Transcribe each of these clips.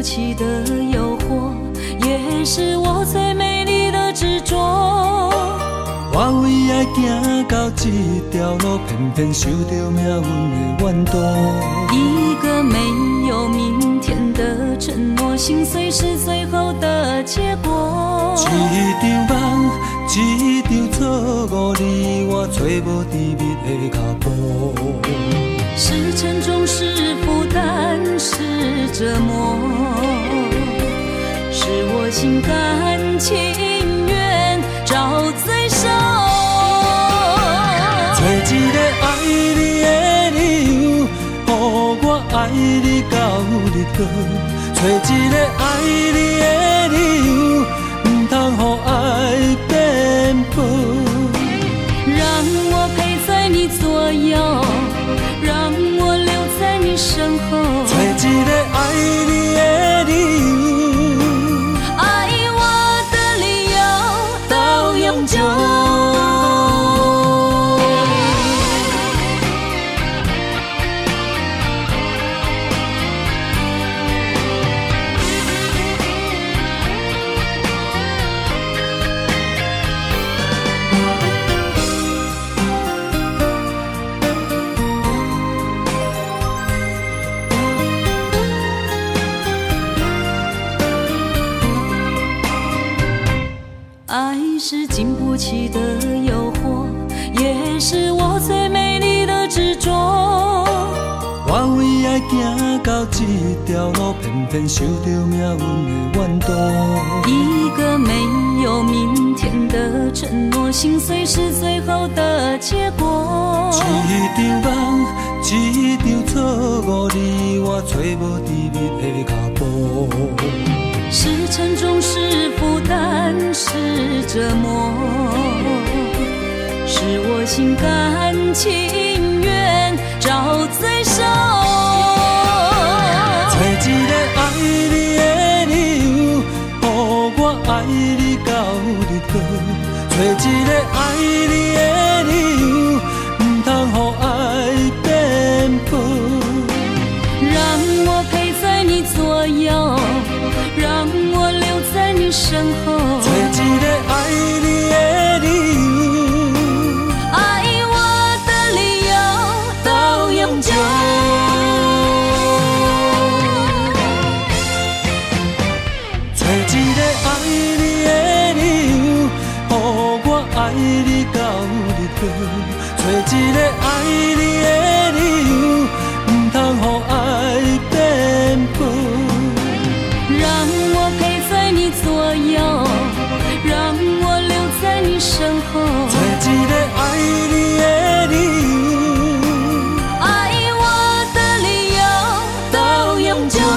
起的诱惑，也是我最美丽的执着。 我为爱行到这条路，偏偏受到命运的怨毒。 一个没有明天的承诺，心碎是最后的结果。 一场梦，一场错误，你我找无甜蜜的脚步。 是沉重，是负担，是折磨，是我心甘情愿找罪受。 找一个爱你的理由，予我爱你到日落。找一个爱你的理由，唔通予爱变薄。 让我陪在你左右，让我留在你身后。 找一个爱你的理由， 爱我的理由到永久。爱是经不起的诱惑，也是我最美丽的执着。 我为爱行到这条路，偏偏受到命运的怨毒。 一个没有明天的承诺，心碎是最后的结果。 一场梦，一场错误，你我找无甜蜜的脚步。 是沉重，是负担，是折磨，是我心甘情愿找罪受。 找一个爱你的理由，予我爱你到日落。找一个爱你的理由，唔通予爱变薄。 让我陪在你左右，让我留在你身后。 找一个爱你的理由， 爱我的理由到永久。 找一个爱你的理由，予我爱你到日落。找一个爱你的理由，唔通予爱变薄。 让我陪在你左右，让我留在你身后。 找一个爱你的理由， 爱我的理由到永久。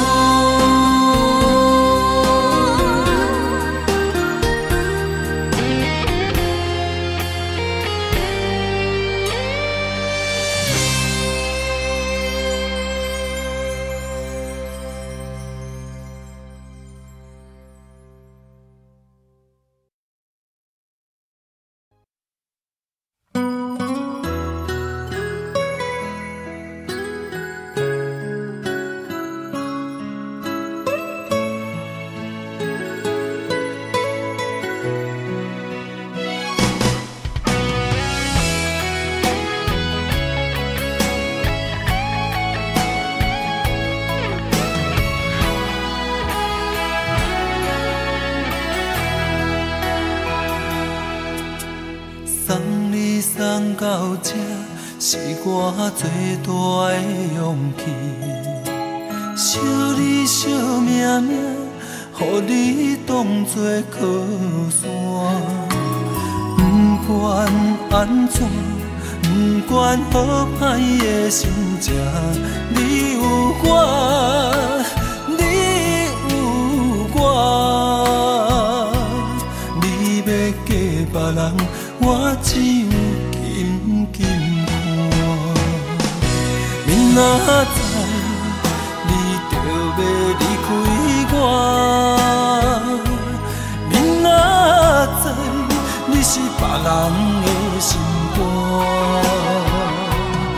送到这是我最大的勇气，惜你惜命命，予你当作靠山。不管安怎，不管好歹的心情，你有我，你有我，你要嫁别人，我只有紧紧看。明仔载你就要离开我，明仔载你是别人的心肝。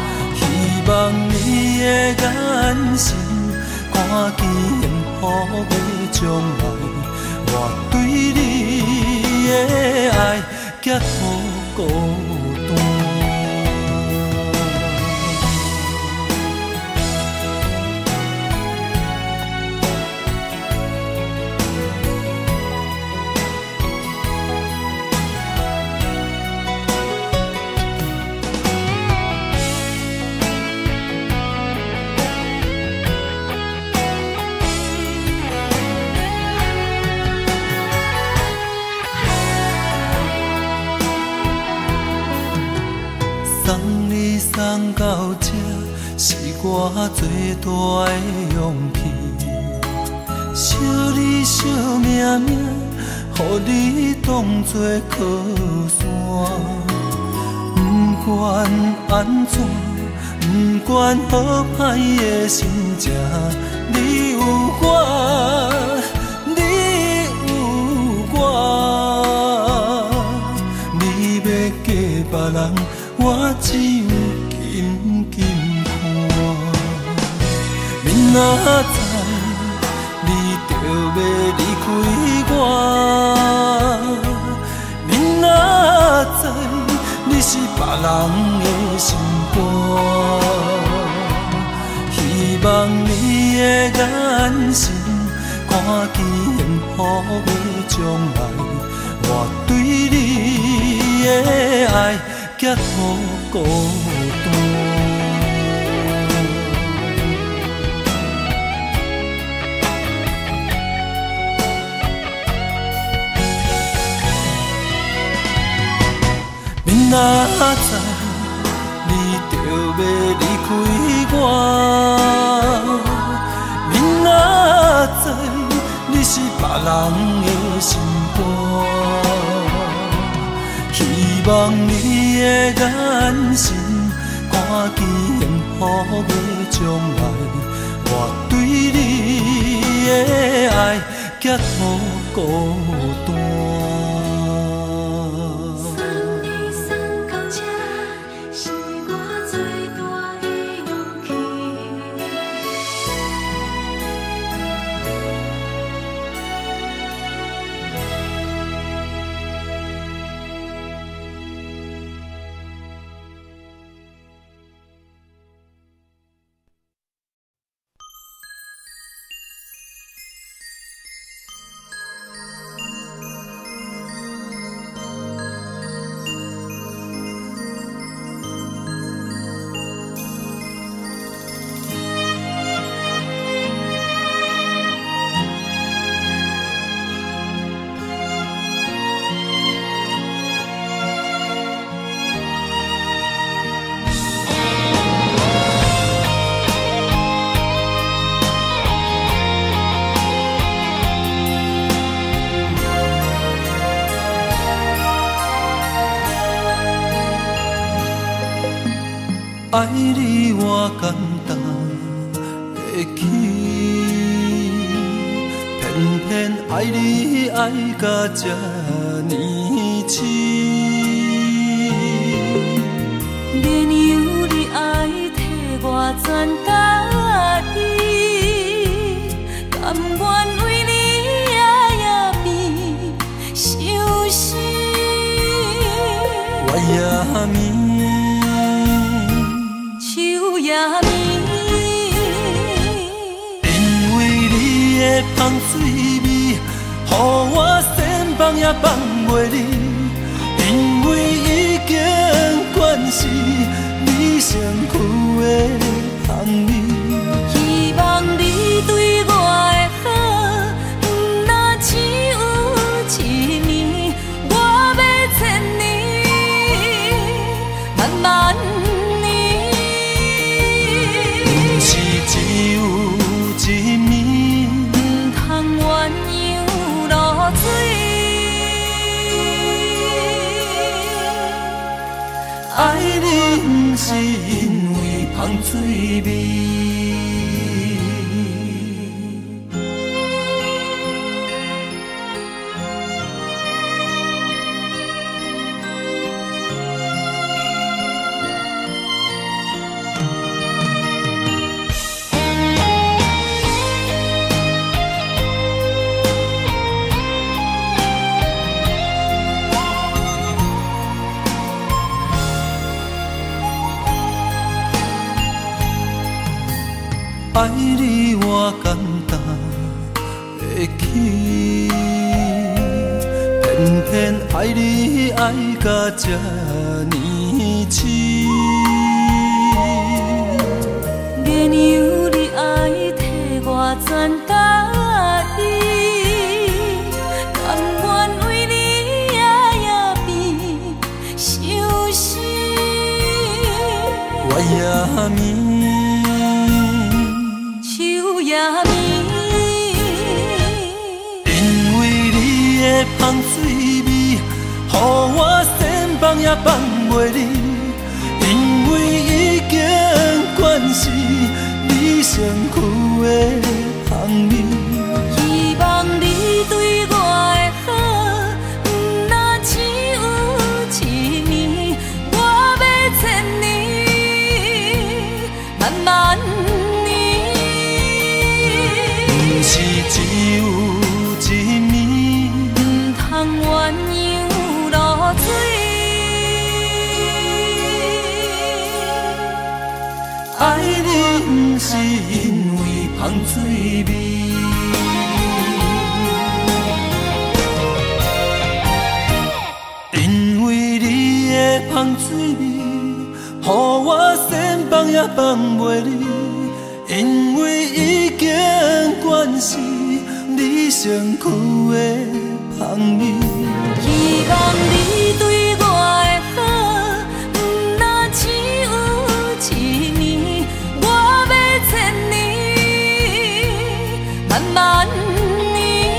希望你的眼神赶紧予将来，我对你的爱结好孤单。送你送到这，是我最大的勇气。惜你惜命命，予你当作靠山。不管安怎，不管好歹的心情，你有我，你有我。你要嫁别人，我只有紧紧看。明仔载你就要离开我，明仔载你是别人的心肝。希望你的眼神看见幸福的将来，我对你的爱结好孤单。明仔载你就要离开我，明仔载你是别人的心肝。希望你的眼神看见幸福的将来，我对你的爱结好孤单。爱你我简单会起，偏偏爱你爱到这呢痴。 免由你爱替我全家己，甘愿为你夜眠伤心。 我夜眠。因为你的香水味，予我先放也放袂离。因为已经惯是你身躯的香味。 希望你对我的好，不那只有一年，我要千年，慢慢。 爱你不是因为香水味。 偏爱你爱到这呢痴。 原由你爱替我全家己，甘愿为你夜夜变伤心。 我也眠， 手也眠， 因为你的香水味，予我身放也放袂离。因为已经惯是你身躯的香味， 希望你对我的好，不那只有一年，我要千年，万万年。 不是只有一年， 不通鸳鸯落水。 爱你不是因为香水味，因为你的香水味，予我身放也放袂离。因为已经惯是你身躯的香味， 希望你对我的好，不那只有一年，我要千年，万万年。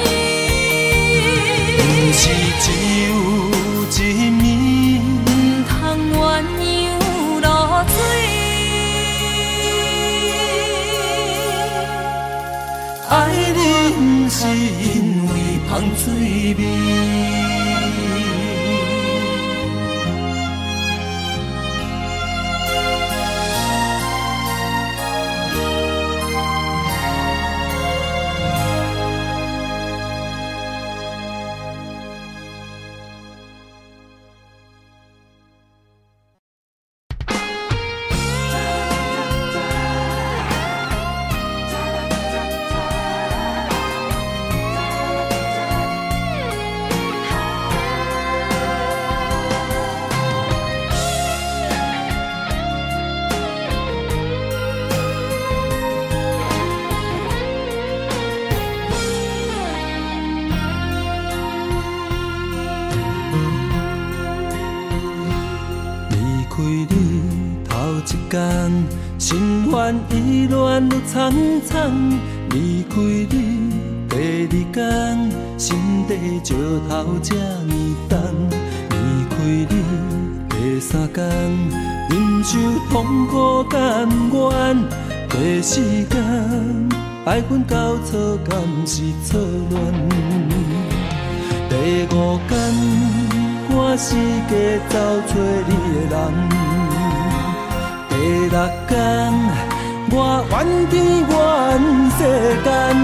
不是只有一年， 不通鸳鸯落水。 爱你不是因为香水味。心烦意乱愈苍苍，离开你第二天，心地石头这呢重。离开你第三天，忍受痛苦甘愿。第四天，爱阮交错敢是错乱。第五天，我四界找找你的人。第六天，我怨天怨世间，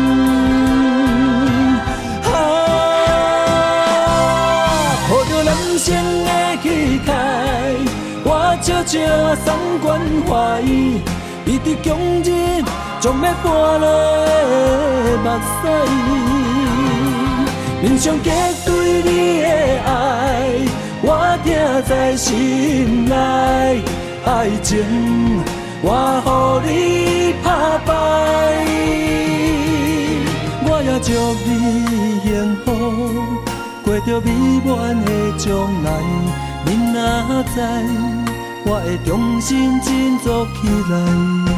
抱着人生的气概，我悄悄送关怀，一直强忍，将要搬落的目屎。面上结对你的爱，我听在心内。爱情，我予你打败，我也祝你幸福，过着美满的将来。你若知，我会重新振作起来。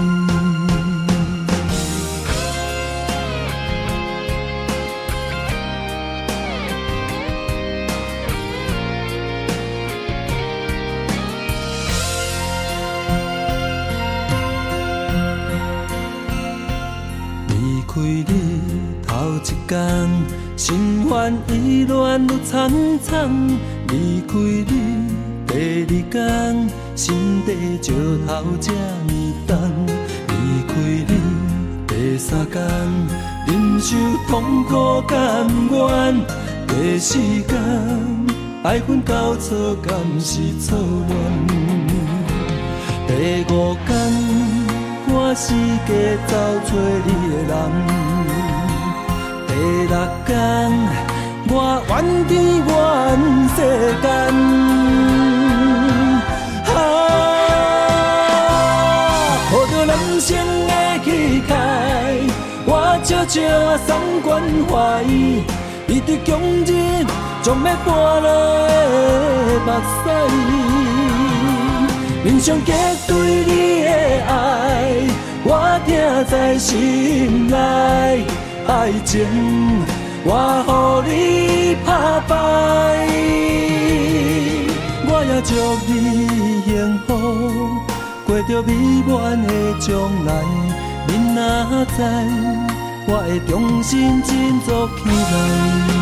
开你头一天，心烦意乱愈苍苍。离开你第二天，心地石头这呢重。离开你第三天，忍受痛苦甘愿。第四天，爱阮交错敢是错乱。第五天。我四界找找你的人，第六天我怨天怨世间。抱着男生的气概，我悄悄送关怀。伊伫强日将要搬落的目屎，面上结对你的爱，我听在心内。爱情我予你拍败，我也祝你幸福，过着美满的将来。恁若知，我会重新振作起来。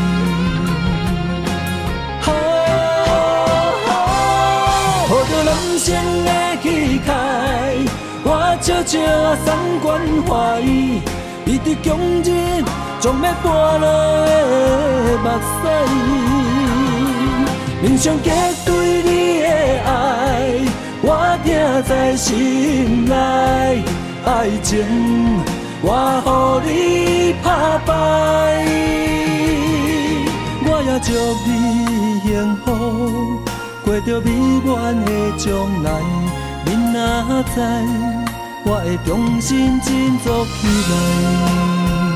抱着男生的气概，我悄悄送关怀。伊伫强日将要搬落的目屎，面上结对你的爱，我听在心内。爱情我予你拍败，我也祝你幸福，过着美满的将来。恁若知，我会重新振作起来。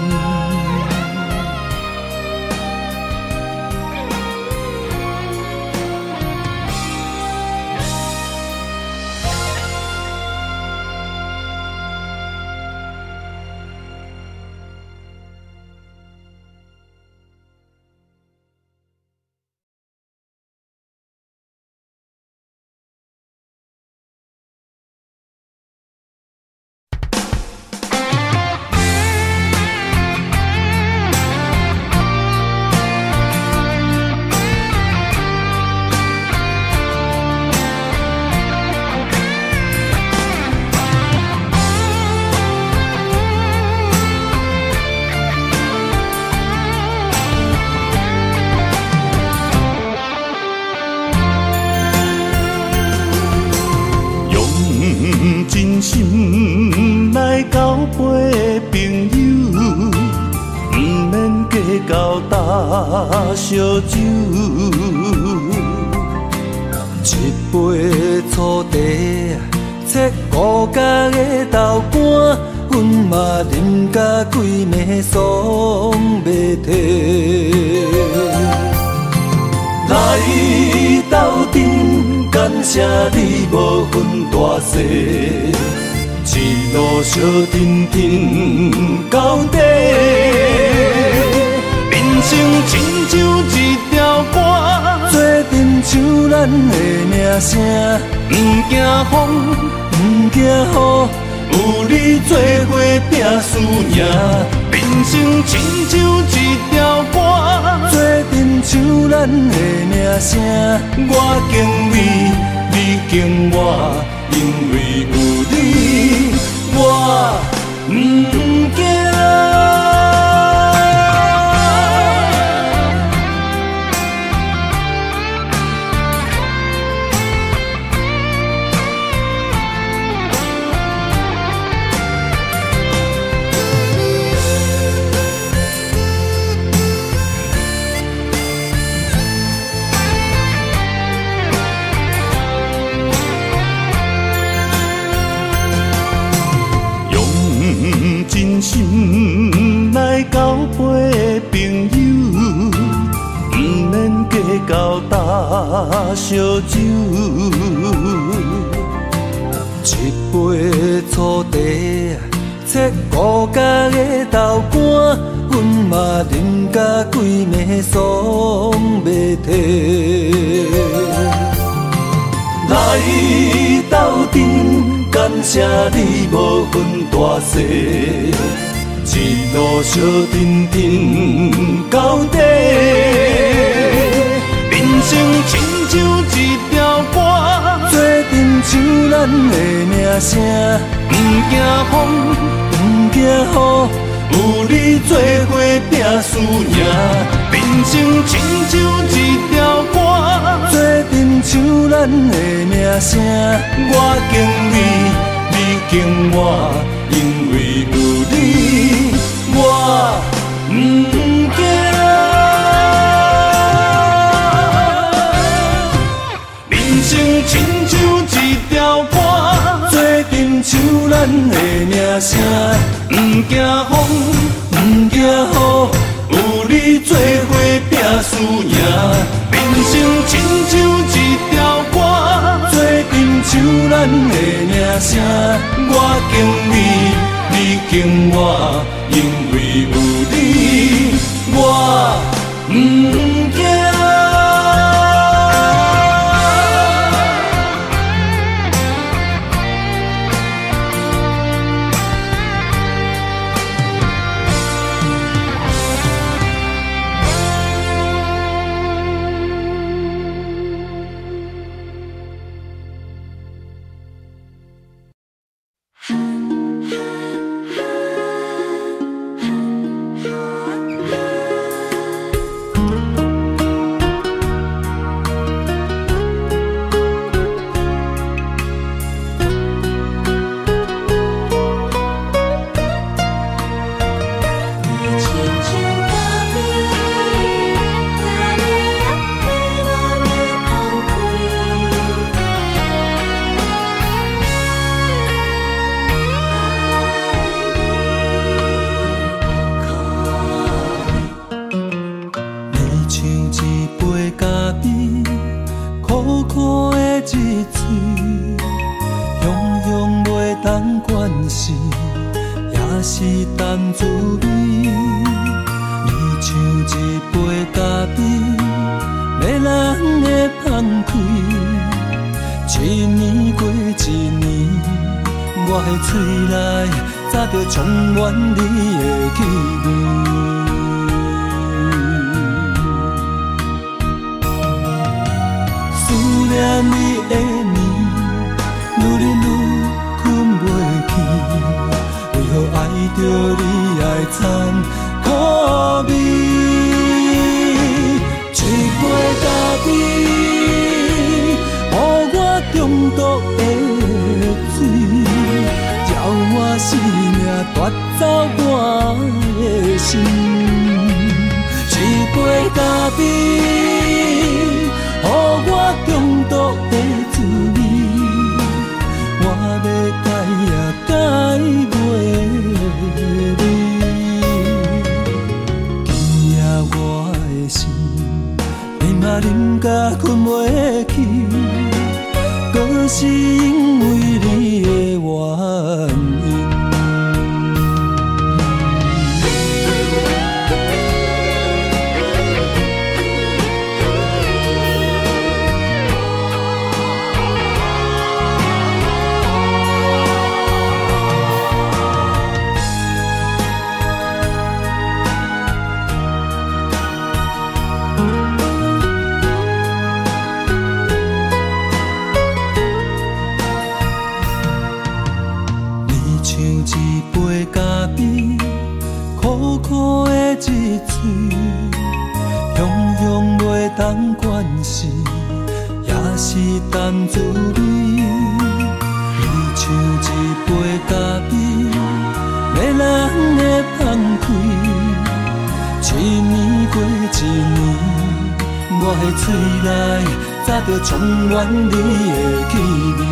真心来交陪朋友，不免计较大小酒。一杯醋茶，切五角的豆干，阮嘛啉甲规暝爽袂停。来斗阵，感谢你无分大小，一路相挺挺到底。人生亲像一条歌，做阵像咱的名声。不惊风，不惊雨，有你做伙拼输赢。人生亲像一条歌，做阵像咱的名声。我敬你，你敬我，因为有你，我不惊。真心来交陪朋友，不免计较大小酒。一杯醋茶，切五角的豆干，阮嘛啉甲规暝爽袂停。来斗阵，感谢你无分大小，一路相挺挺到底。人生亲像一条歌，做阵像咱的名声。不惊风，不惊雨，有你做伙拼输赢。人生亲像一条歌，做阵像咱的名声。我敬你，你敬我，因为有你，我不惊。 声，不惊风，不惊雨，有你做伙拼输赢。人生亲像一条歌，做阵唱咱的名声。我敬你，你敬我，因为有你，我不惊。充满你的气味，思念你的眠，愈忍愈困袂去。为何爱着你爱惨苦味？一杯咖啡，予我中毒的水。我生命夺走我的心，一杯咖啡，予我中毒的滋味。我要改也改袂你，今夜我的心，你嘛啉甲困袂去，搁是因为你的原因。关系也是淡滋味，你像一杯咖啡，迷人的放开。一年过一年，我的嘴内早就充满你的气味。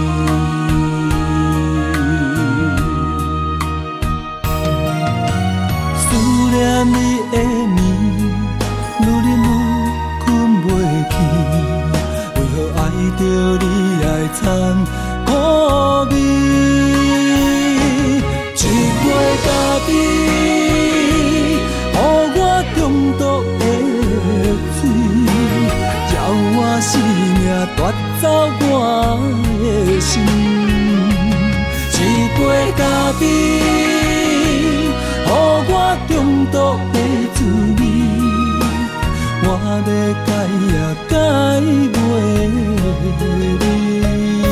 思念你的眠，愈忍愈为何爱着你爱惨苦味？一杯咖啡，予我中毒的水，叫我生命夺走我的心。一杯咖啡，予我中毒的滋味。我要改也改袂你，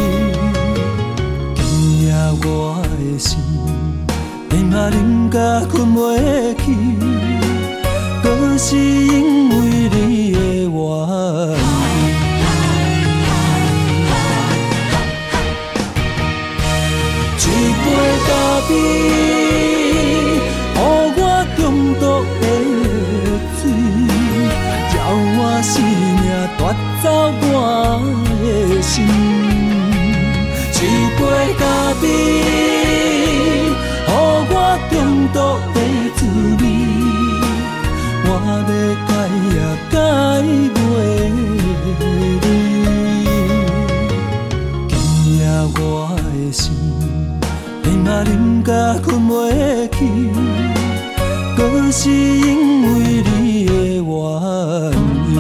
今夜我的心，你嘛啉甲困袂去，搁是因为你的原因。一杯咖啡，予我中毒的水。我生命夺走我的心，一杯咖啡，予中毒的滋味，我要改也改袂你。今夜我的心，你嘛啉甲困袂去，搁是因为你的原因。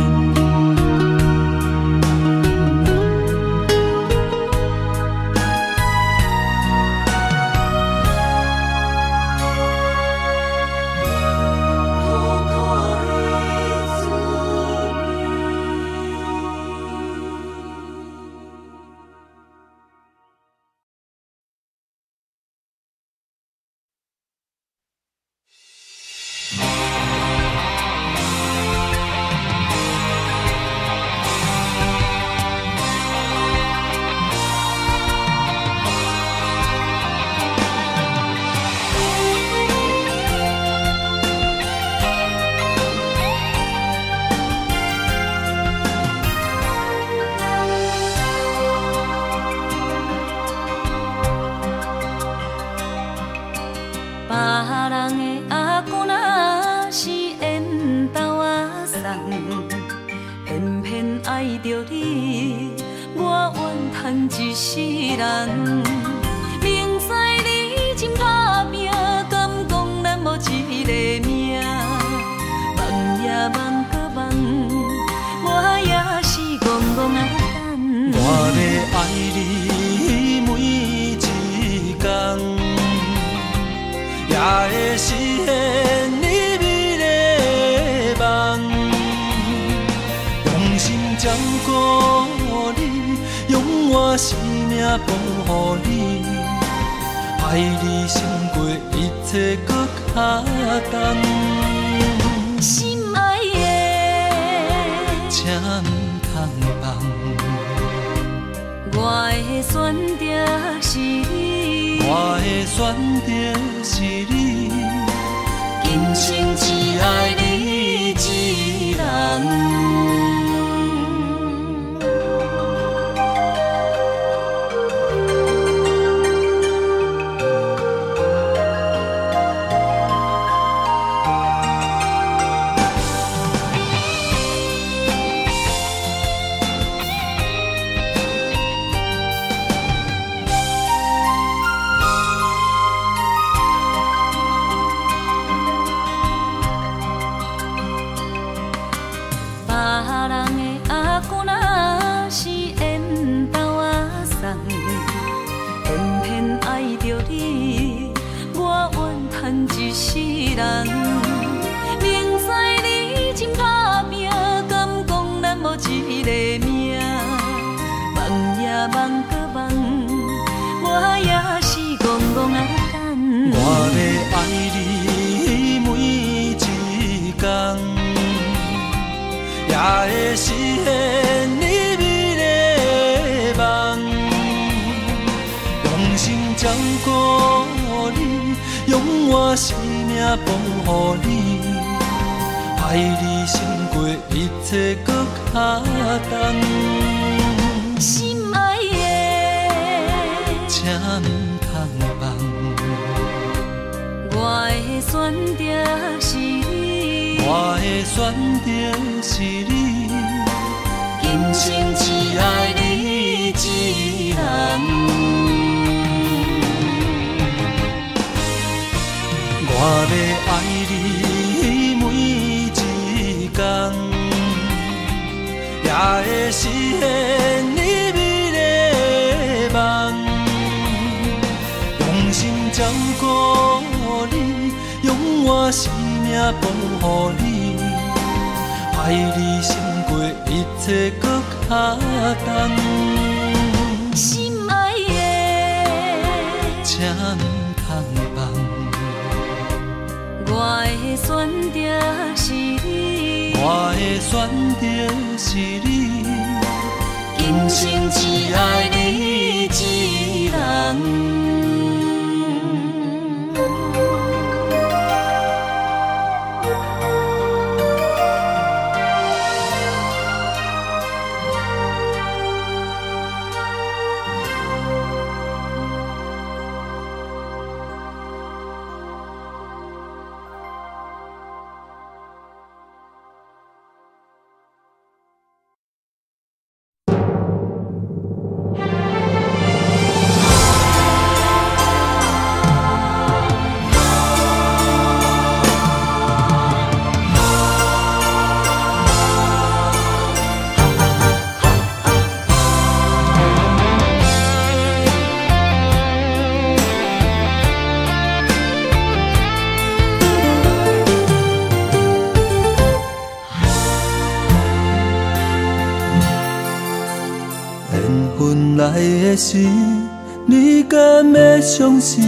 分来的时，你敢要相信？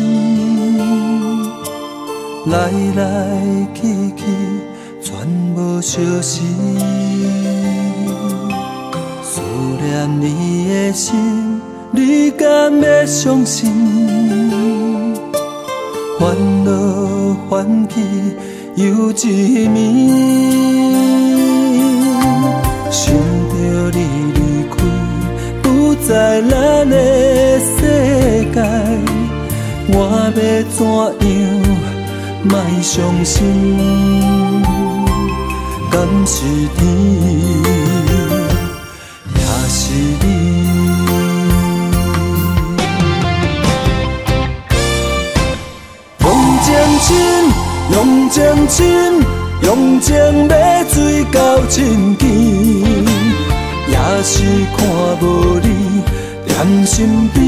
来来去去，全无相似。思念你的心，你敢要相信？烦恼烦气又一暝，想着你离开，不在咱的世界，我要怎样莫伤心？敢是天，也是你？用情深，用情要追到真甜，也是看无你踮身边。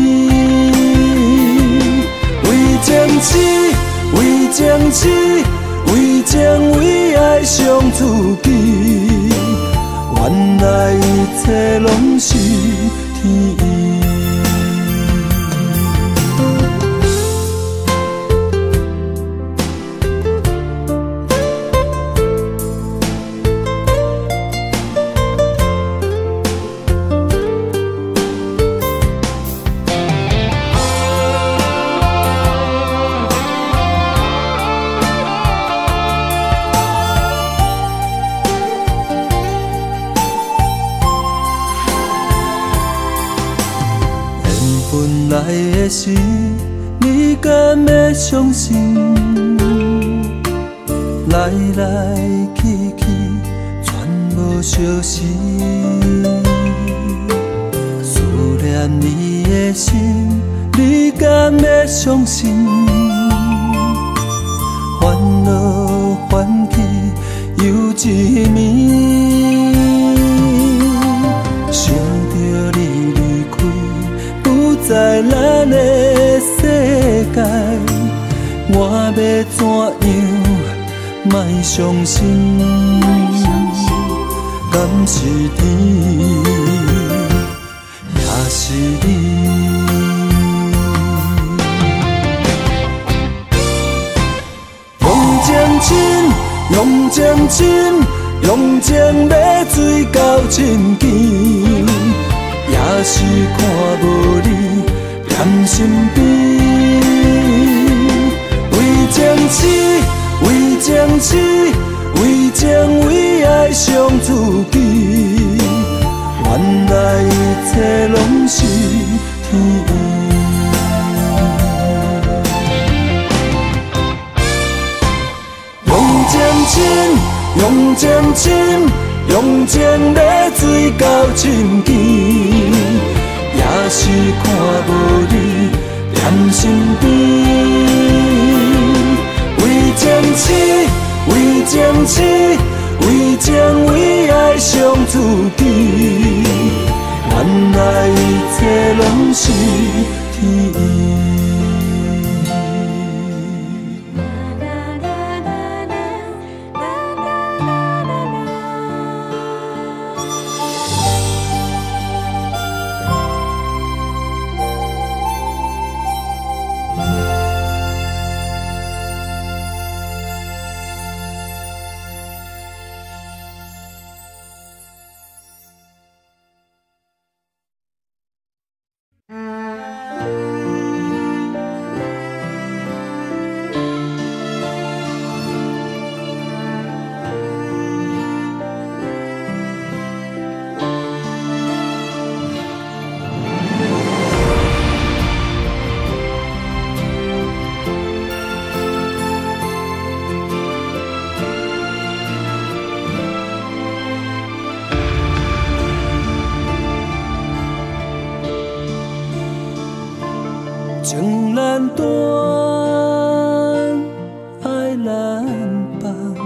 为情痴，为情痴，为情为爱伤自己，原来一切拢是天意。来的时，你敢要相信？来来去去，全无相似。思念你的心，你敢要相信？烦恼烦气又一暝，想着你离开，不在咱的世界，我要怎样莫伤心？敢是天，也是你？用情深，用情深，用情要追到真甜，也是看无你踮身边。为情痴，为情痴，为情为爱伤自己，原来一切拢是天意。用情深，用情深，用情要追到真甜，也是看无你踮身边。为情痴，为情痴，为情为爱伤自己，原来一切拢是天意。情难断，爱难放，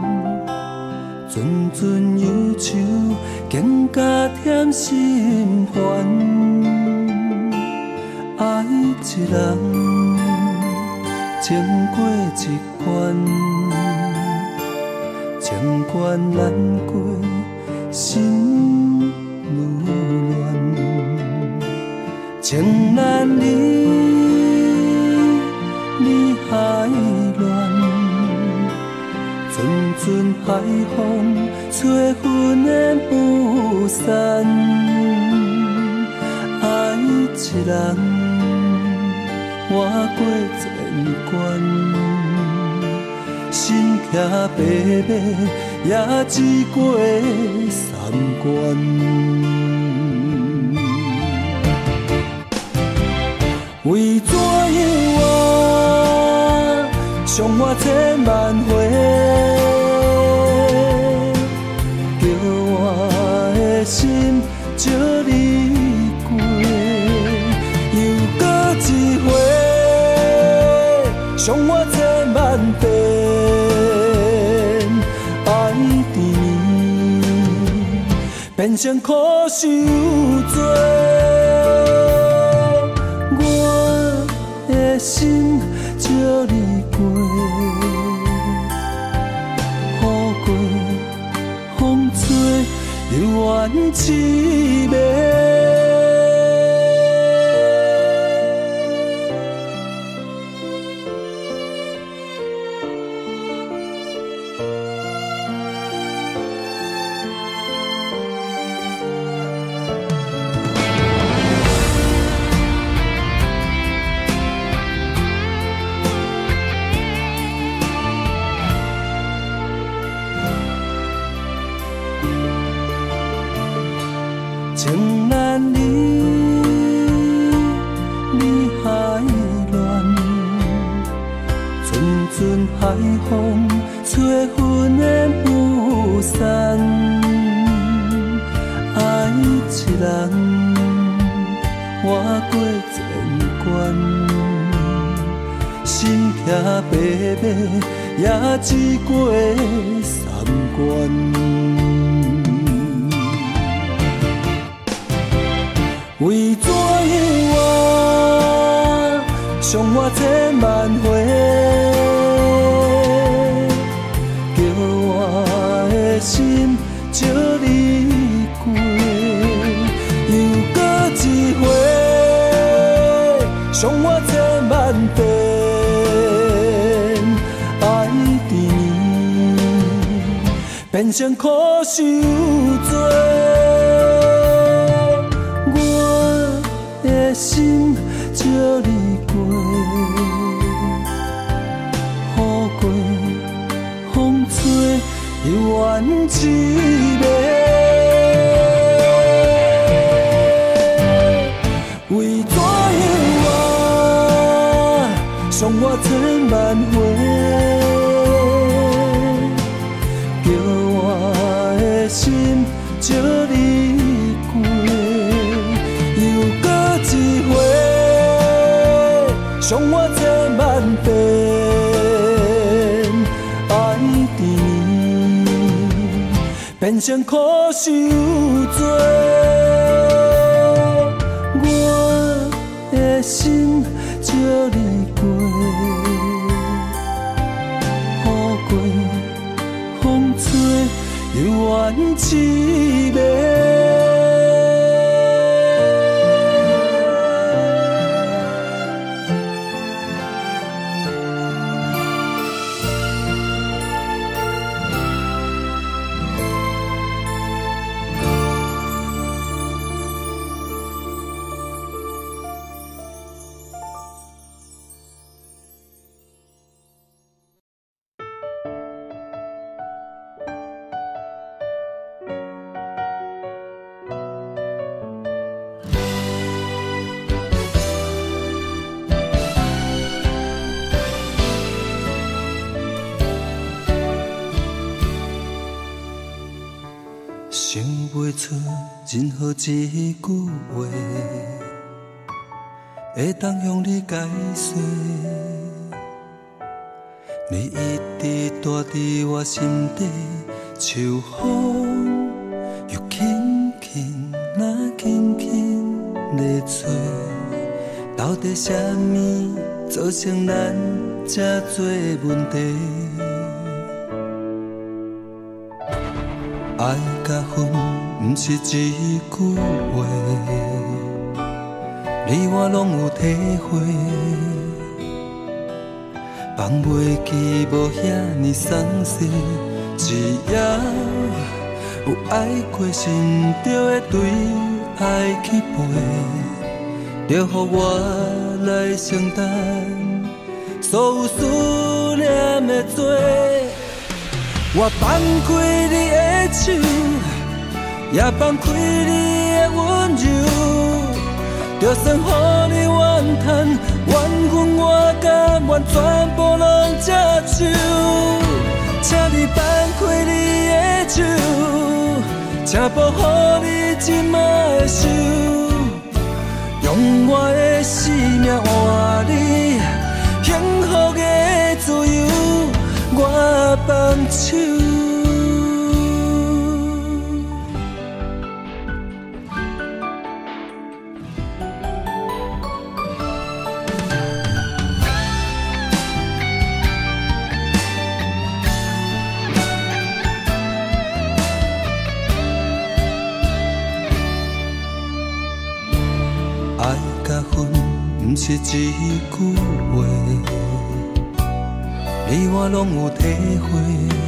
阵阵忧愁，更加添心烦。爱一人，情过一关，情关难过，心愈乱。 情难离，你还乱，阵阵海风吹云烟不散。爱一人，我过千关，心骑白马，也只过三关。为怎样我伤我千万回，叫我的心借你过，又搁一回，伤我千万遍，爱你变成苦受罪。心借你过，雨过风吹，犹原凄美。情难离，你还乱，阵阵海风吹云烟不散。爱一人，我过千关，心骑白马，也只过三关。为怎样我伤我千万回，叫我的心借你过，又搁一回，伤我千万遍，爱你变成苦受罪。心借你过，雨过风吹，犹原凄美。为怎样我伤我千万回，叫我的心借你过。一回，伤我千万遍，爱你变成苦受罪。我的心借你过，雨过风吹，犹原凄美。想不出任何一句话，会当向你解释。你一直住伫我心底，像风又轻轻那轻轻在吹。到底什么造成咱这多问题？爱甲恨，不是一句话， 你我拢有体会，放袂记无遐尼爽势，只要有爱过，心就会对爱去陪，就予我来承担所有思念的罪。我放开你的手，也放开你的温柔，就算予你怨叹，怨恨我甘愿全部拢接受。请你放开你的手，请保护你今仔的手，用我的生命换你幸福的自由，我放手。爱甲恨，不是一句话，你我拢有体会。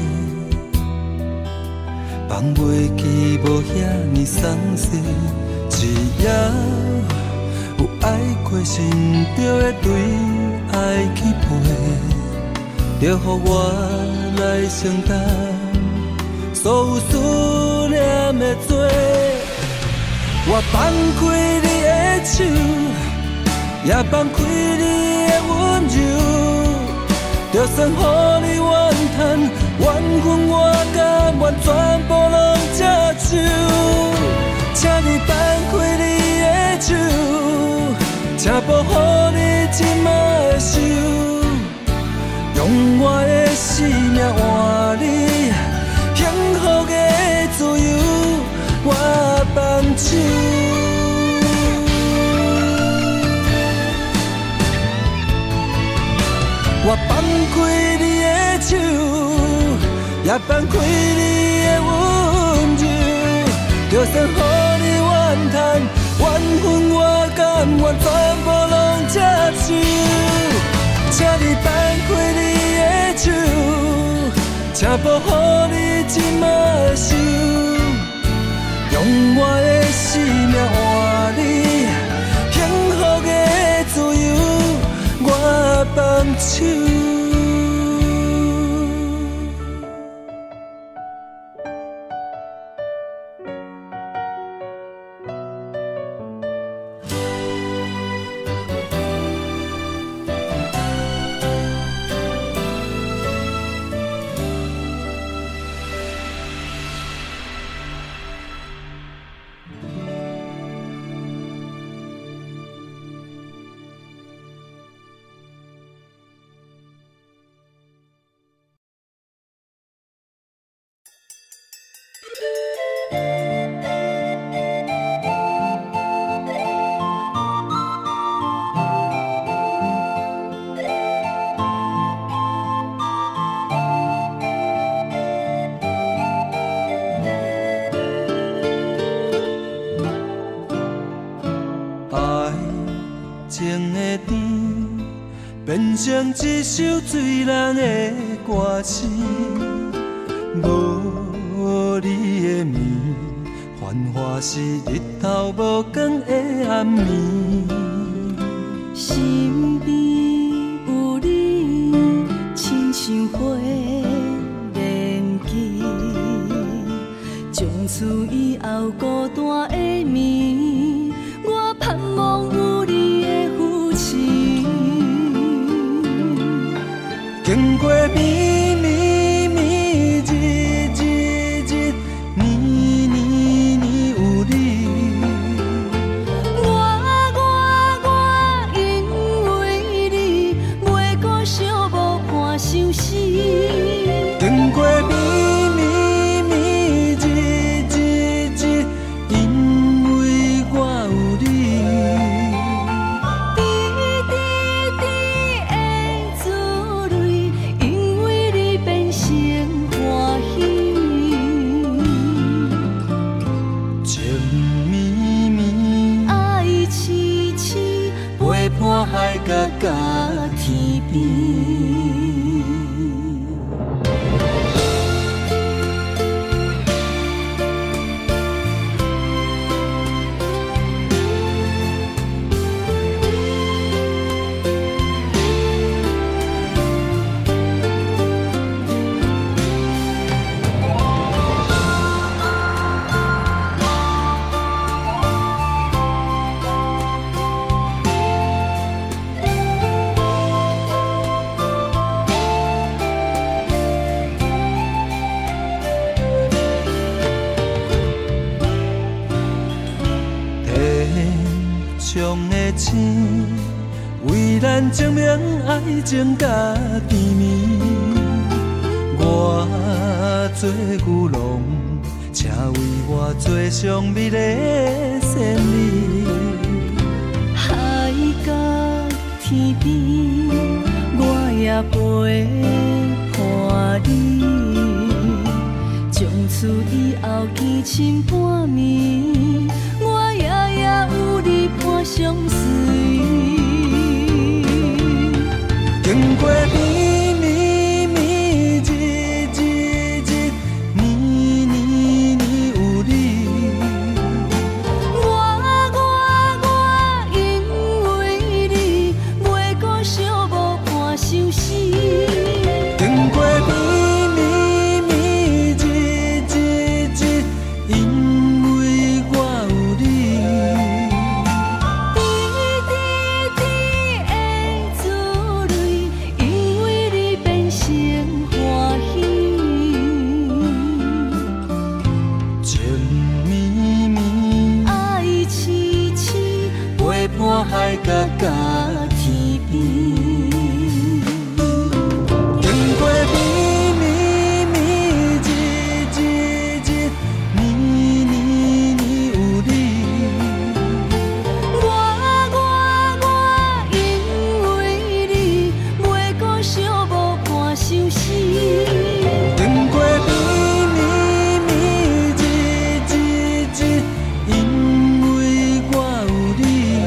放袂记无遐尼爽势，只要有爱过，心就会对爱去陪，就予我来承担所有思念的罪。我放开你的手，也放开你的温柔，就算予你怨叹，怨恨我甘愿全部拢接受。请你放开你的手，请保护你今仔的手，用我的生命换你幸福的自由，我放手。我放开你的手，也放开你的温柔，就算予你怨叹，怨恨我甘愿全部拢接受。请你放开你的手，请保护你今仔的手，用我的生命换你幸福的自由，我放手。情的甜，变成一首醉人的歌词。无你的暝，繁华是日头无光的暗暝。 身边有你，亲像花连枝，从此以后孤单的暝，我盼望有你的扶持。 经过绵绵绵日日日年年年有你， 我因为你袂搁寂寞看相思。 经过绵绵绵日日日因星，为咱证明爱情甲甜蜜。我做牛郎，请为我做上美的仙女。 海角天边，我也陪伴你。从此以后见亲半暝，我夜夜有你伴相随。 经过绵绵绵，日日日，年年年有你。 我因为你，袂搁寂寞伴相思。 经过绵绵绵，日日日，因为我有你。 滴滴滴的珠泪，因为你变成欢喜。 情绵绵， 爱痴痴， 陪伴海角甲天边。经过绵绵绵，日日日，年年年有你。 我因为你，袂搁寂寞伴相思。 经过绵绵绵，日日日，因为我有你。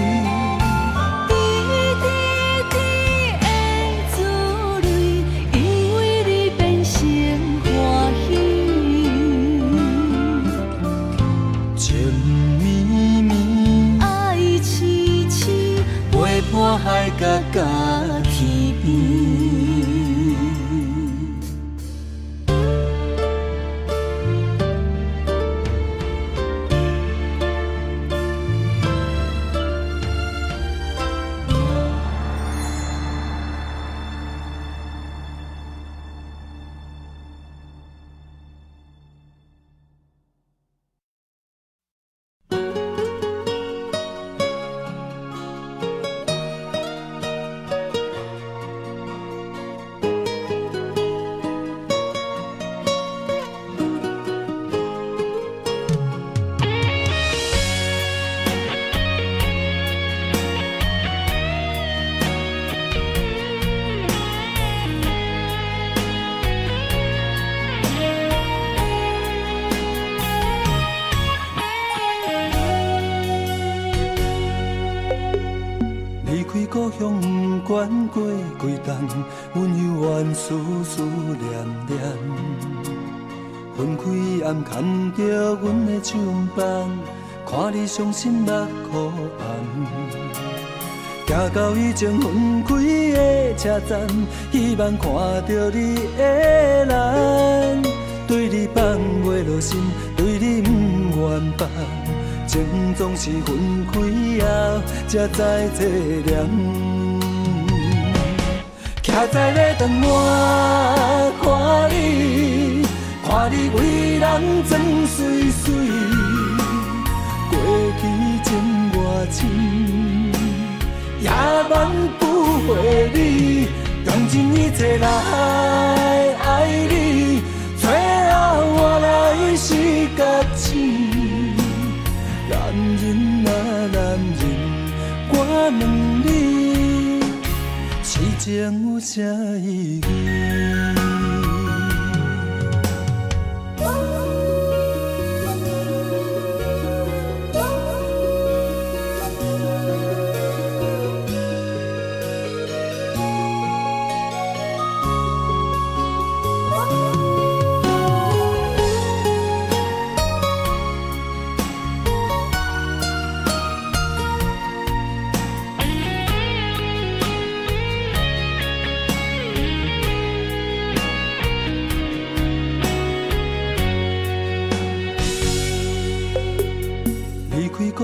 滴滴滴的珠泪，因为你变成欢喜。 情绵绵， 爱痴痴， 陪伴海角甲天边。离开故乡，不管过几冬，阮犹原思思念念。分开暗牵着阮的手棒，看你伤心目眶红。行到已经分开的车站，希望看到你的人，对你放袂落心，对你不愿放。情总是分开后才知凄凉，徛在咧灯外看你，看你为人装水水，过去情偌深，也万不回你，用尽一切来爱你，最后我来是觉醒。男人啊男人，我问你，痴情有啥意义？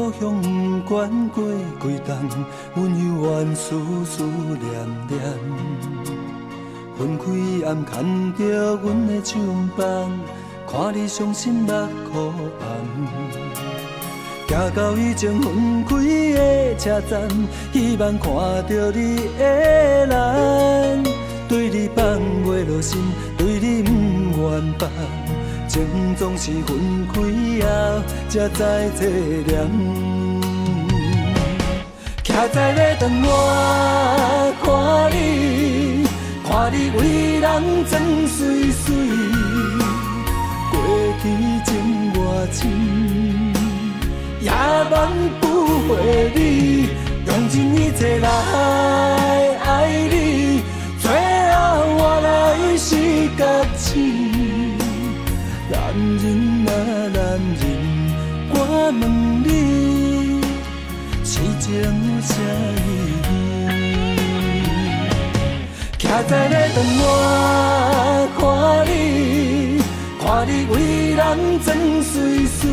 故乡不管过几冬，阮犹原思思念念。分开暗牵着阮的手棒，看你伤心目眶红。行到已经分开的车站，希望看到你的人，对你放袂落心，对你不愿放。情总是分开后才知凄凉，徛在咧窗外看你，看你为人装水水，过去情偌深，也挽不回你，用尽一切来爱你，最后我来是觉醒。男人啊男人，我问你，痴情有啥意义？徛在咧窗外看你，看你为人装水水，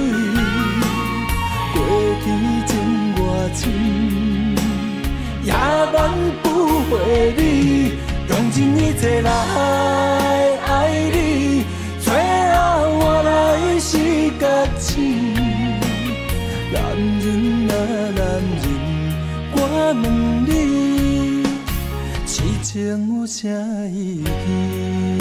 过去情偌深，也挽不回你，用尽一切来爱你。最后我来是觉醒，男人啊男人，我问你，痴情有啥意义？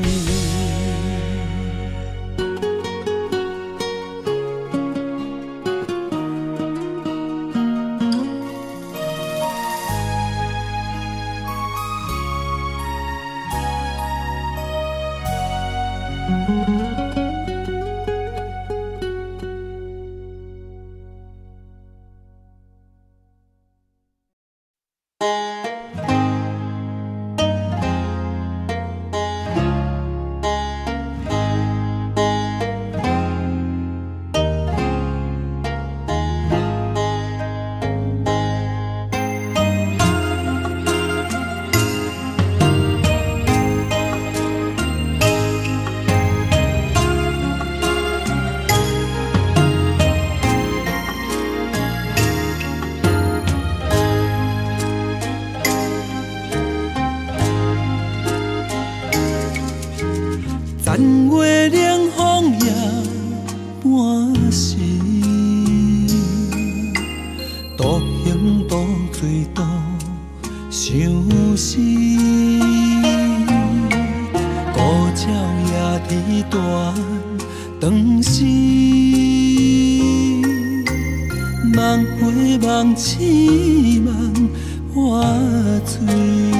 残月凉风夜半时，独行独醉独相思。孤鸟夜啼断肠时，梦花梦痴梦花醉。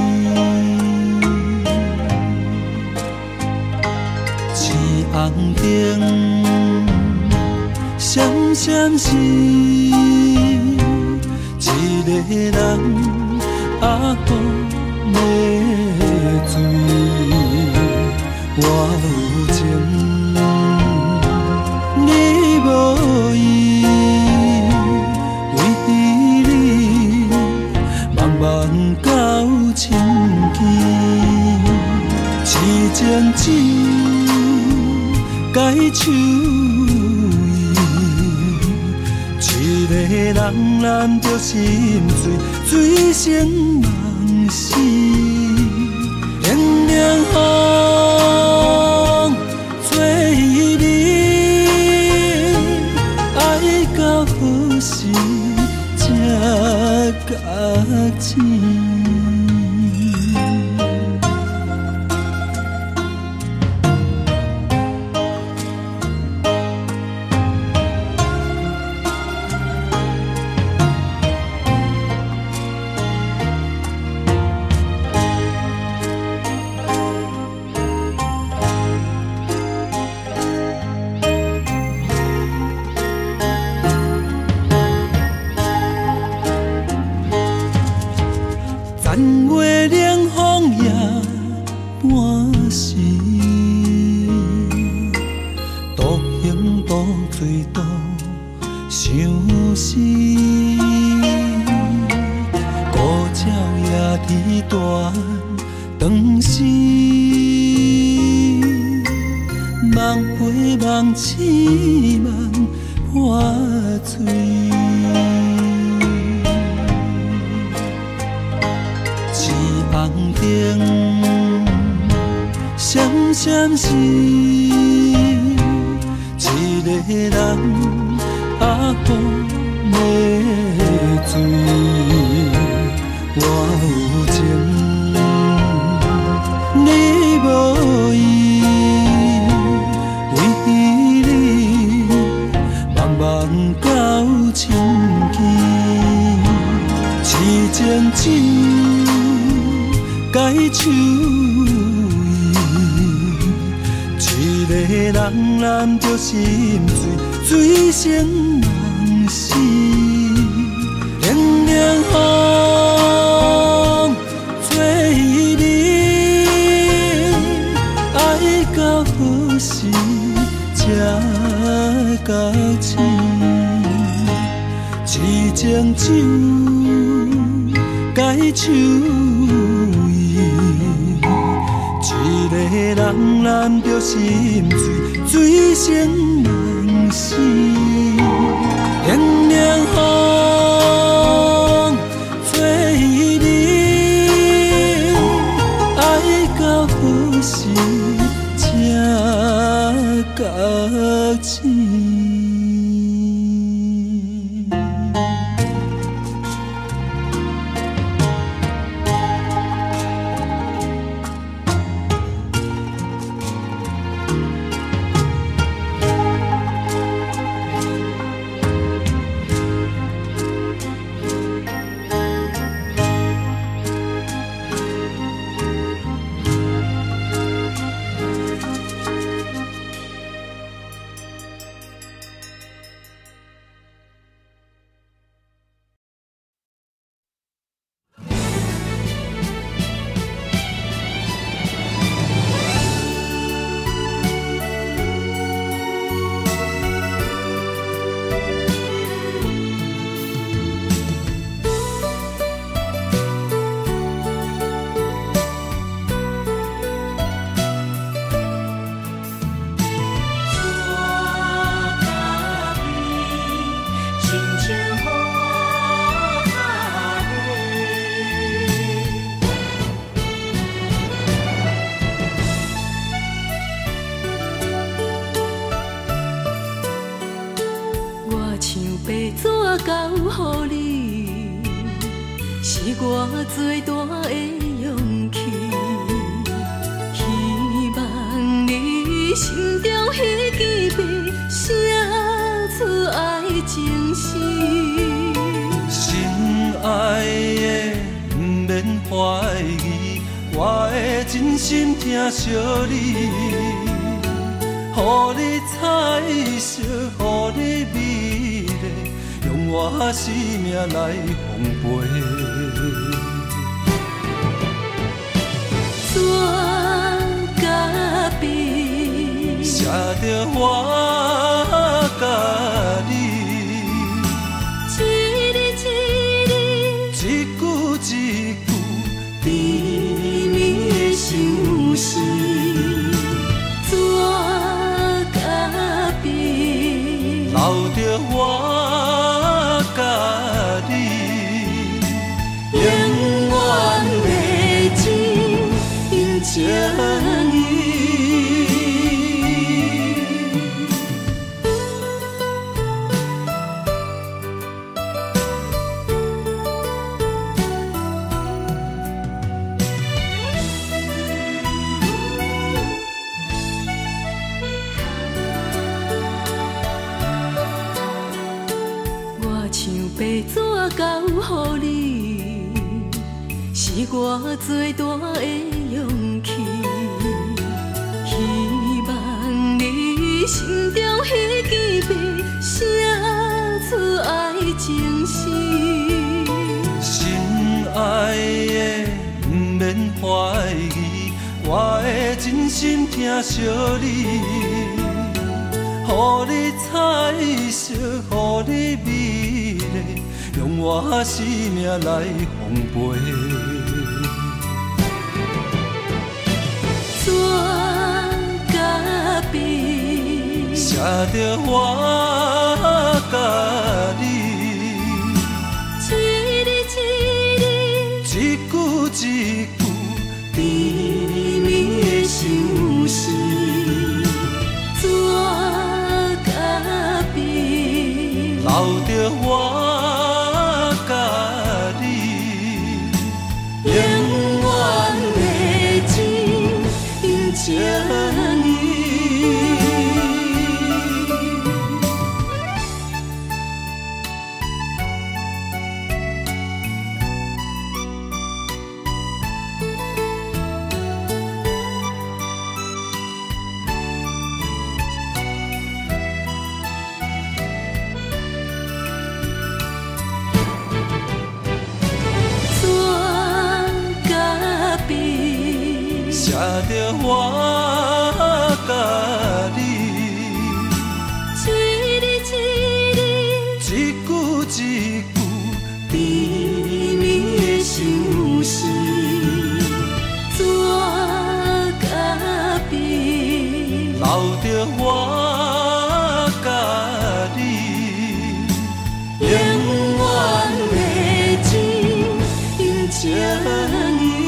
红灯闪闪是一个人阿公的醉，我有情你无意，为你茫茫到深更，痴情只解手意，一个人染着心醉，醉成梦死。凉凉风吹你，爱到何时才觉醒？残月凉风夜半时，独行独醉独相思。孤鸟夜啼断肠时，梦花梦痴梦花醉。 房顶，闪闪是一个人啊，好要醉。我有情，你无意，为你茫茫到深更。痴情酒，解手意，一个人难着心醉，醉成梦死。凉凉风吹你，爱到何时才到止？痴情酒，解手意，一个人难着心醉，醉成梦死。凉凉风吹你，爱到何时才到止？ 予你，是我最大的勇气。希望你心中迄支笔，写出爱情诗。 心爱的，不免怀疑，我会真心疼惜你，予你彩色，予你美丽。用我生命来奉陪， 纸甲笔写着我甲你， 一字一字， 一句一句甜蜜的相思。纸甲笔留着我。甲你永远的真情意。 白纸交予你，是我最大的勇气。希望你心中迄支笔，写出爱情诗。 心爱的，不免怀疑，我会真心疼惜你，予你彩色，予你美丽。用我生命来奉陪， 纸甲笔写着我甲你， 一字一字， 一句一句留着我甲你，永远的真情意。写着我甲你， 一字一字， 一句一句， 甜蜜的相思，纸甲笔， 留着我甲你，永远的真情意。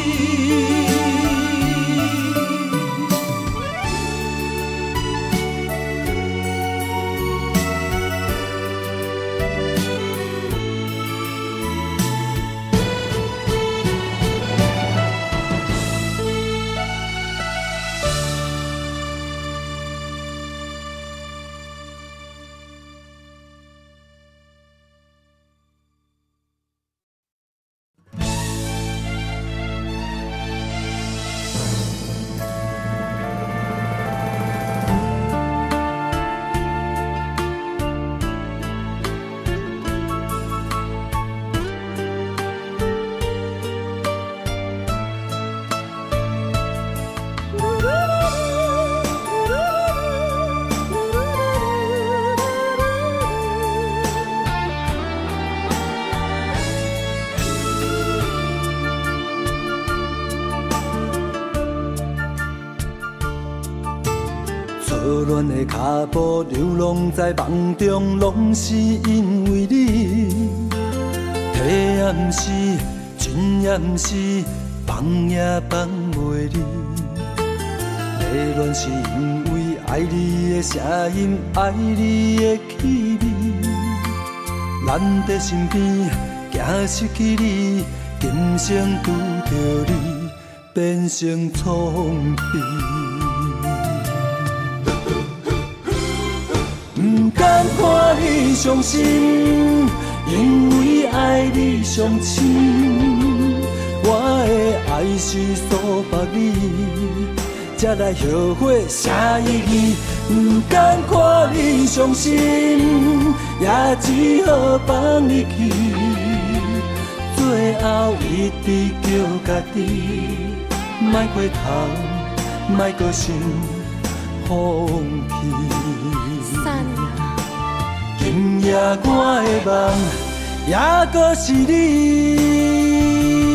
错乱的脚步流浪在梦中，拢是因为你。黑暗是，真也不是，放也放袂离。迷乱是因为爱你的声音，爱你的气味。咱在身边，惊失去你，今生拄着你，变成苍白。不敢看你伤心，因为爱你伤深。我的爱是诉别你，才来后悔啥意义？不敢看你伤心，也只好放你去。最后一直叫家己，莫回头，莫搁想放弃。今夜我的梦，也搁是你。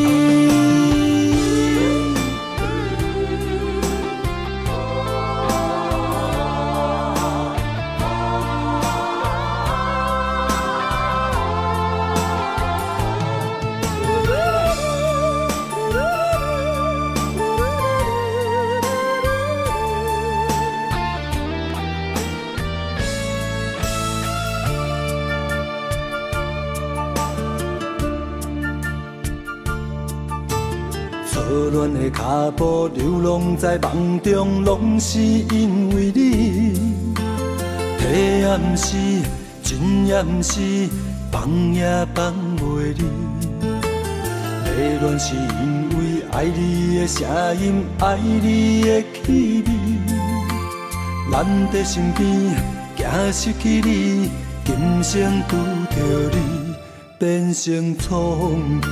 错乱的脚步流浪在梦中，拢是因为你。黑暗是，真也不是，放也放袂离。迷乱是因为爱你的声音，爱你的气味。咱在身边，惊失去你，今生拄着你，变成苍白。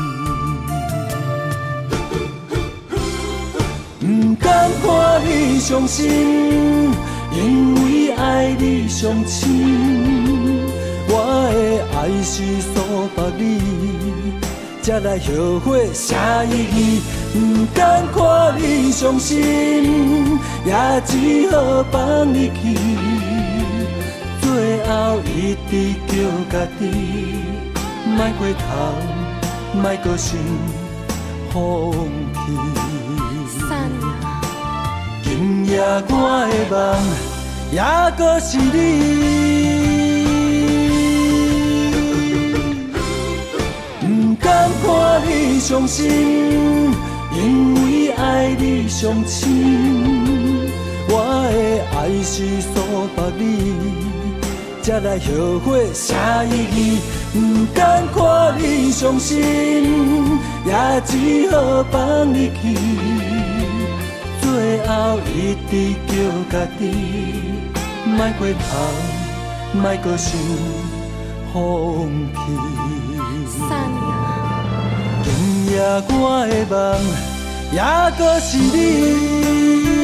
不敢看你伤心，因为爱你伤深。我的爱是诉别你，才来后悔啥意义？不敢看你伤心，也只好放你去。最后一直叫家己，莫回头，莫搁想放弃。今夜我的梦，也搁是你。 伤心，因为爱你伤深。我的爱是诉别你，才来后悔写意义。不甘看你伤心，也只好放你去。最后一直叫家己，莫回头，莫搁想放弃。今夜我的梦，也搁是你。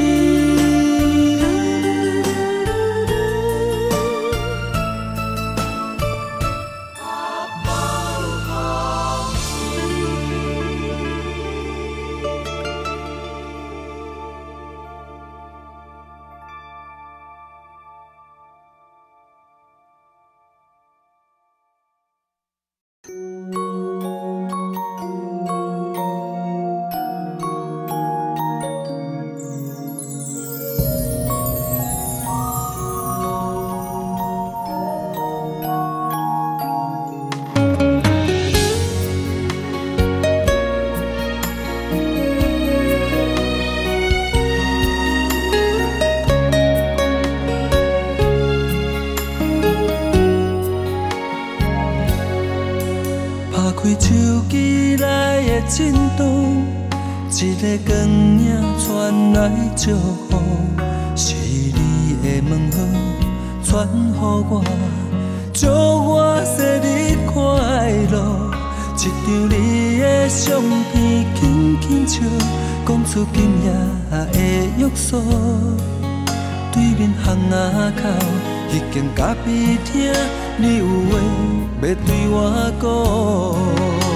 震动，一个光影传来祝福，是你的问候传予我，祝我生日快乐。一张你的相片轻轻笑，讲出今夜的约束。对面巷仔口，迄间咖啡厅，你有话要对我讲。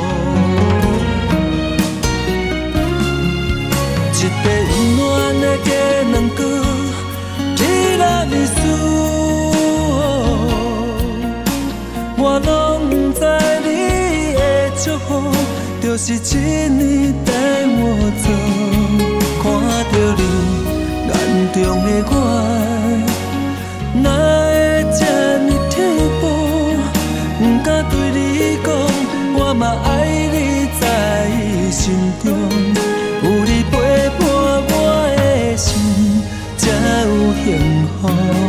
一个温暖的家两句，提拉米苏，我拢知你的祝福，就是一年带我走。看着你眼中的我，哪会这呢退步？不敢对你讲，我嘛爱你在心中。有你陪伴我的心，才有幸福。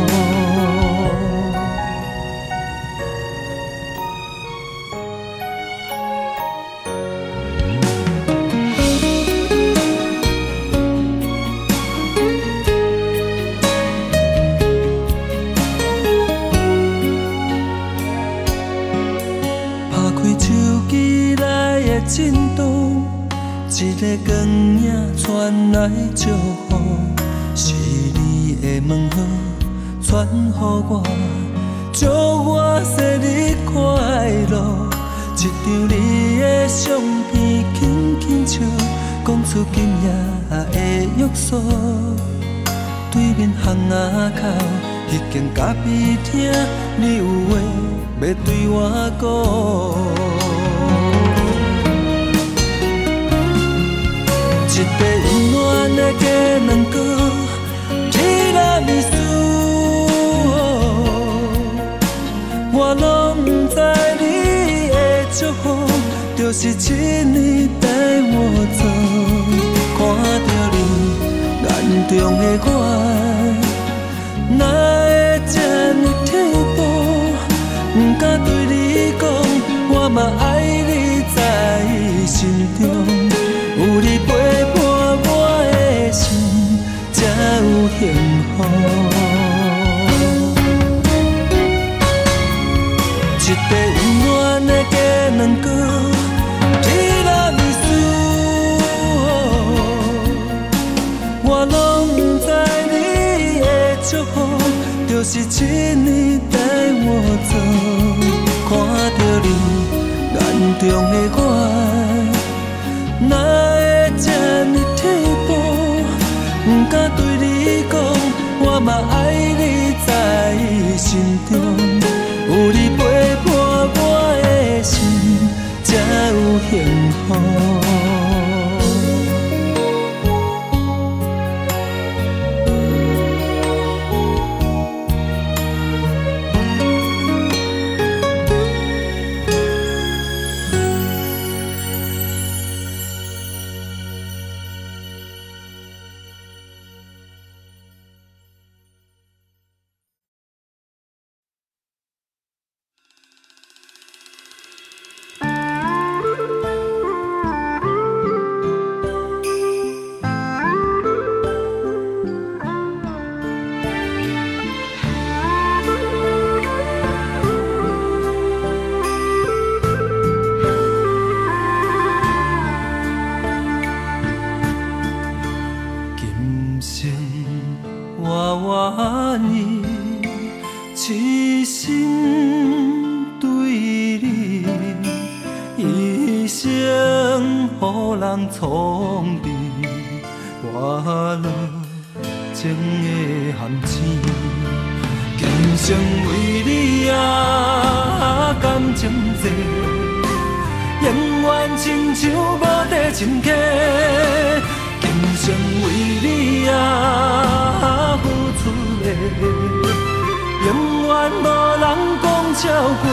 拍开手机来的震动。一个光影传来祝福，是你的问候传予我，祝我生日快乐。一张你的相片轻轻笑，讲出今夜的约束。对面巷仔口，迄间咖啡厅，你有话要对我讲。一个温暖的家两句，提拉米苏，我拢知你的祝福，就是一年带我走。看着你眼中的我，哪会这呢退步？不敢对你讲，我嘛爱你在心中。有你陪伴我的心，才有幸福。一个温暖的家两句，提拉米苏，我拢知你的祝福，就是一年带我走。看着你眼中的我。哪会这呢退步？不敢对你讲，我嘛爱你在心中。有你陪伴我的心，才有幸福。 人创治，我落情的陷阱，今生为你啊，感情债，永远亲像无地深刻。今生为你啊，付出的，永远无人讲超过。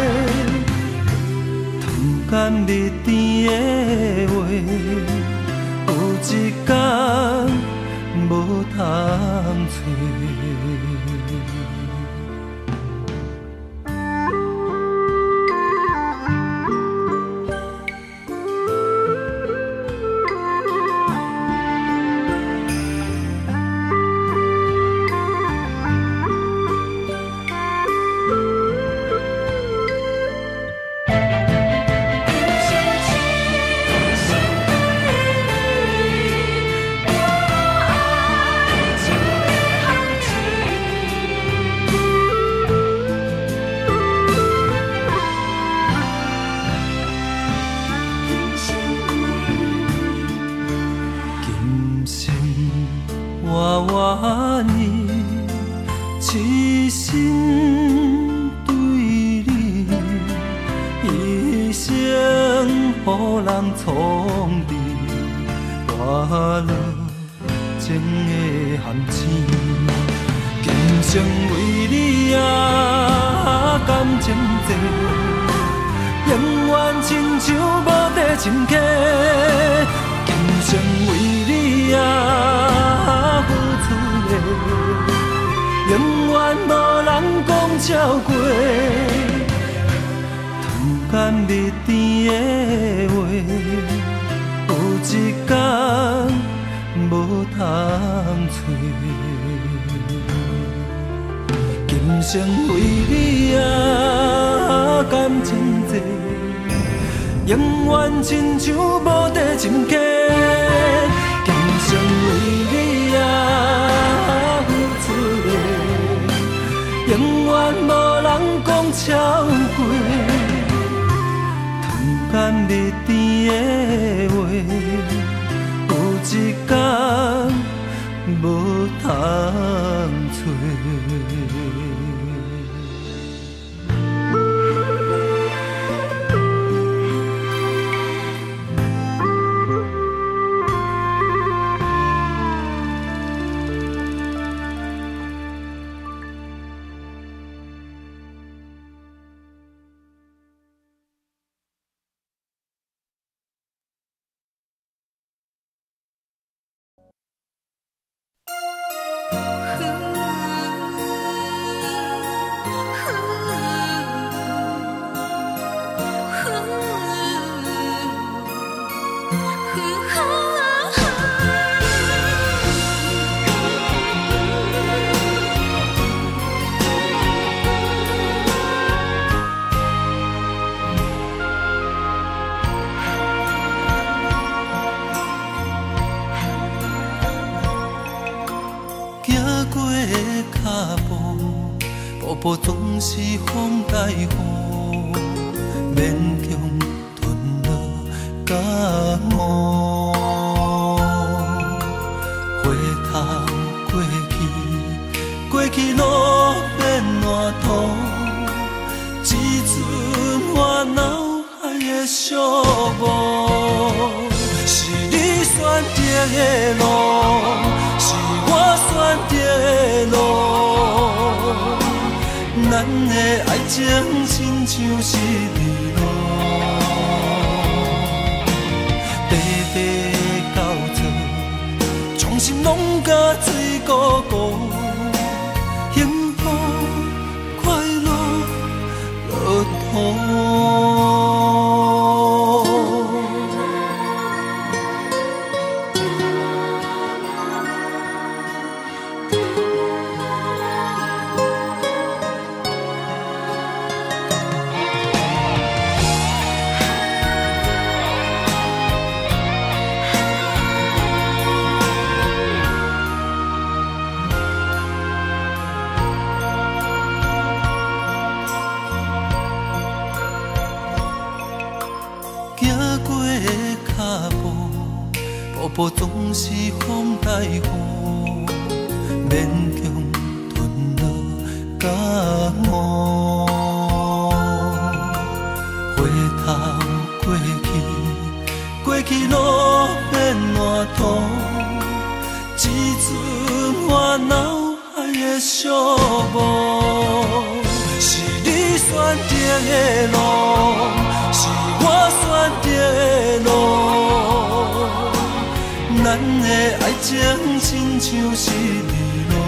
甘蜜甜的话，有一天无通找。步总是风带雨，勉强吞落感冒。回头过去路变烂土，只剩我脑海的寂寞。是你选择的路，是我选择的路。咱的爱情亲像是日落，白白交错，从心拢甲水怩怩，幸福快乐落土。行过的脚步， 瀑布总是风带雨，勉强吞落甲无。回头过去路变烂土，只剩我脑海的寂寞。是你选择的路，是我选择的路，咱的爱情亲像是迷路，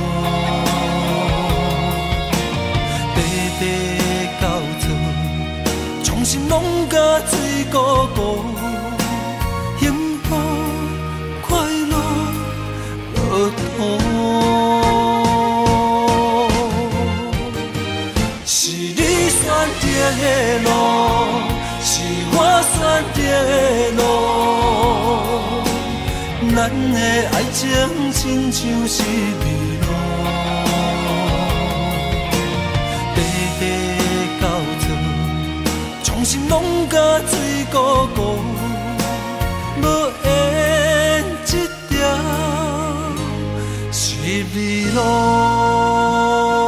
短短到做，从心拢甲水怩怩，幸福快乐落土。是你选择的路，是我选择的路，咱的爱情亲像是迷路，短短到做，从心拢甲水怩怩，无缘一条是迷路。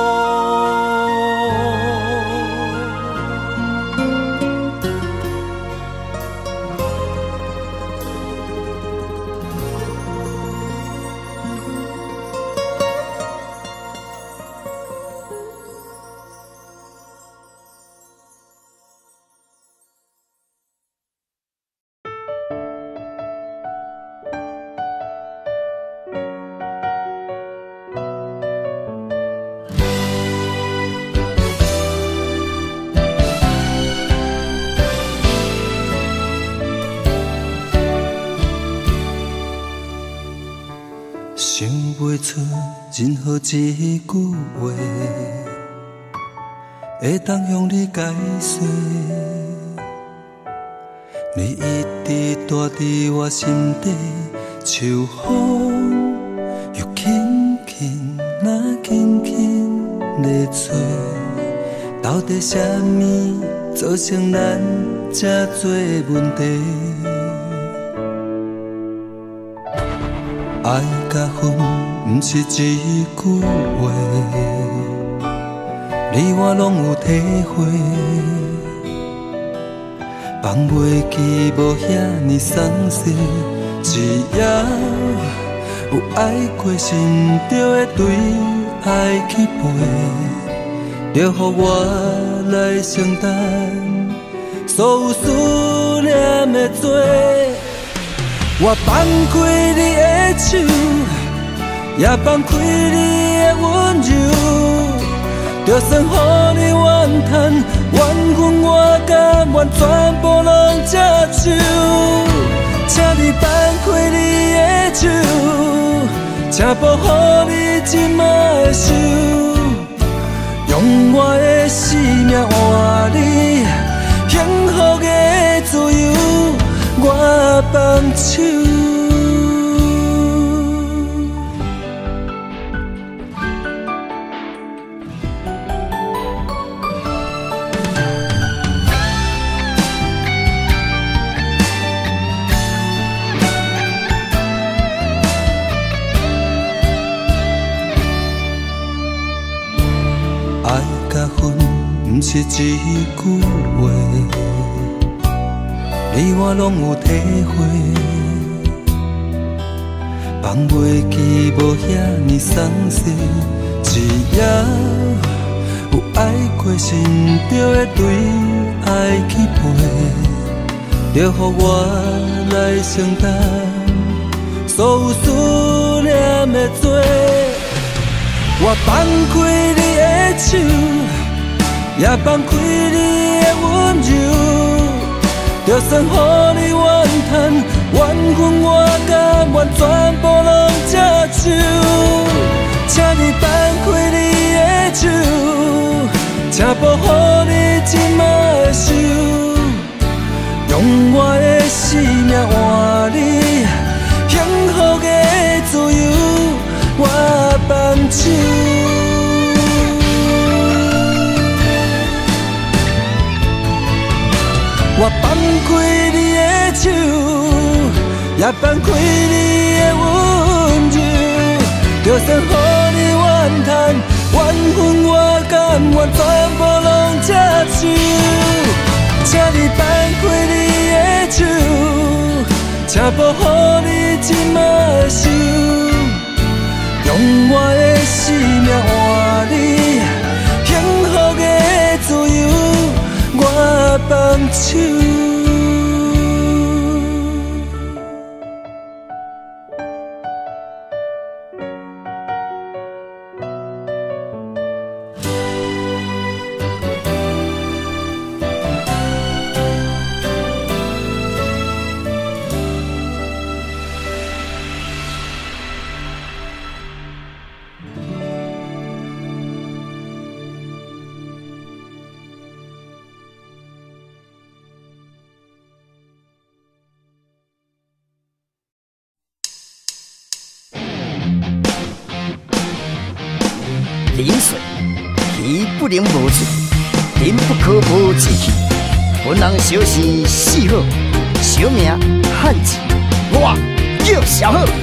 想不出任何一句话，会当向你解释。你一直住伫我心底，像风又轻轻那轻轻在吹。到底什么造成咱这多问题？爱甲恨，不是一句话，你我拢有体会。放袂记无遐尼松懈，只要有爱过，心就会对爱去陪，就予我来承担所有思念的罪。我放开你的手，也放开你的温柔，就算予你怨叹，怨恨我甘愿全部拢接受。请你放开你的手，请保护你今仔的手，用我的生命换你幸福的自由。我放手，爱甲恨，不是一句话。你我拢有体会，放袂记无遐尼松懈，只要有爱过，心就会对爱去陪，就予我来承担所有思念的罪。我放开你的手，也放开你的温柔，就算予你怨叹，怨恨我甘愿全部拢接受。请你放开你的手，请保护你今仔的手，用我的生命换你幸福的自由。我放手。我放开你的手， 也放开你的温柔，就算予你怨叹，怨恨我甘愿全部拢接受，请你放开你的手，请保护你这么受，用我的生命换你幸福的自由，我放手。 饮水，鱼不能无水，人不可无志气。本人小事四好，小名汉字，我叫小好。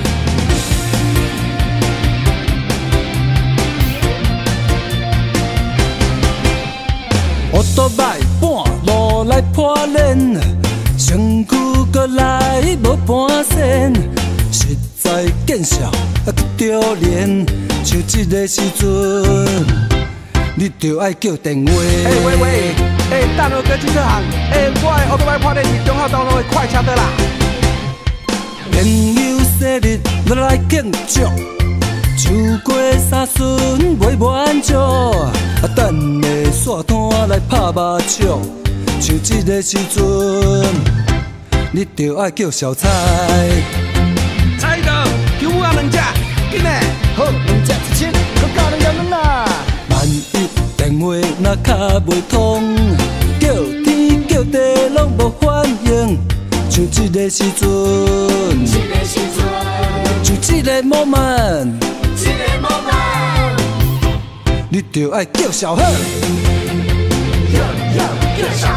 乌多摆半路来破烂，身躯搁来无半仙，实在见笑啊丢脸。像这个时阵，你就爱叫电话。 喂，等我哥去这行。我的乌多摆破烂是中孝东路的快车道啦。 朋友生日要来庆祝，酒过三巡袂满足，等下线摊来拍麻将。像这个时阵，你就爱叫小菜。 菜刀，姜母鸭两只，紧嘞。 好，两只1000，搁加2两啦。 万一电话若卡袂通，叫天叫地拢无反应，像这个时阵，就这个 moment， 你就爱叫小贺。叫小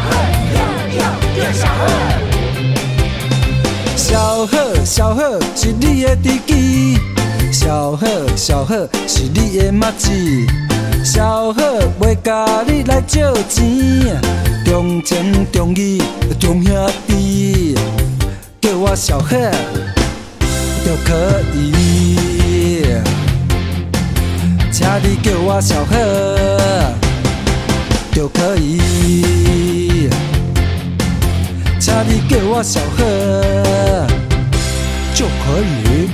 贺，小贺是你的知己。小贺是你的麻子，小贺袂甲你来借钱，重情重义重兄弟，叫我小贺就可以，请你叫我小贺就可以，请你叫我小贺就可以。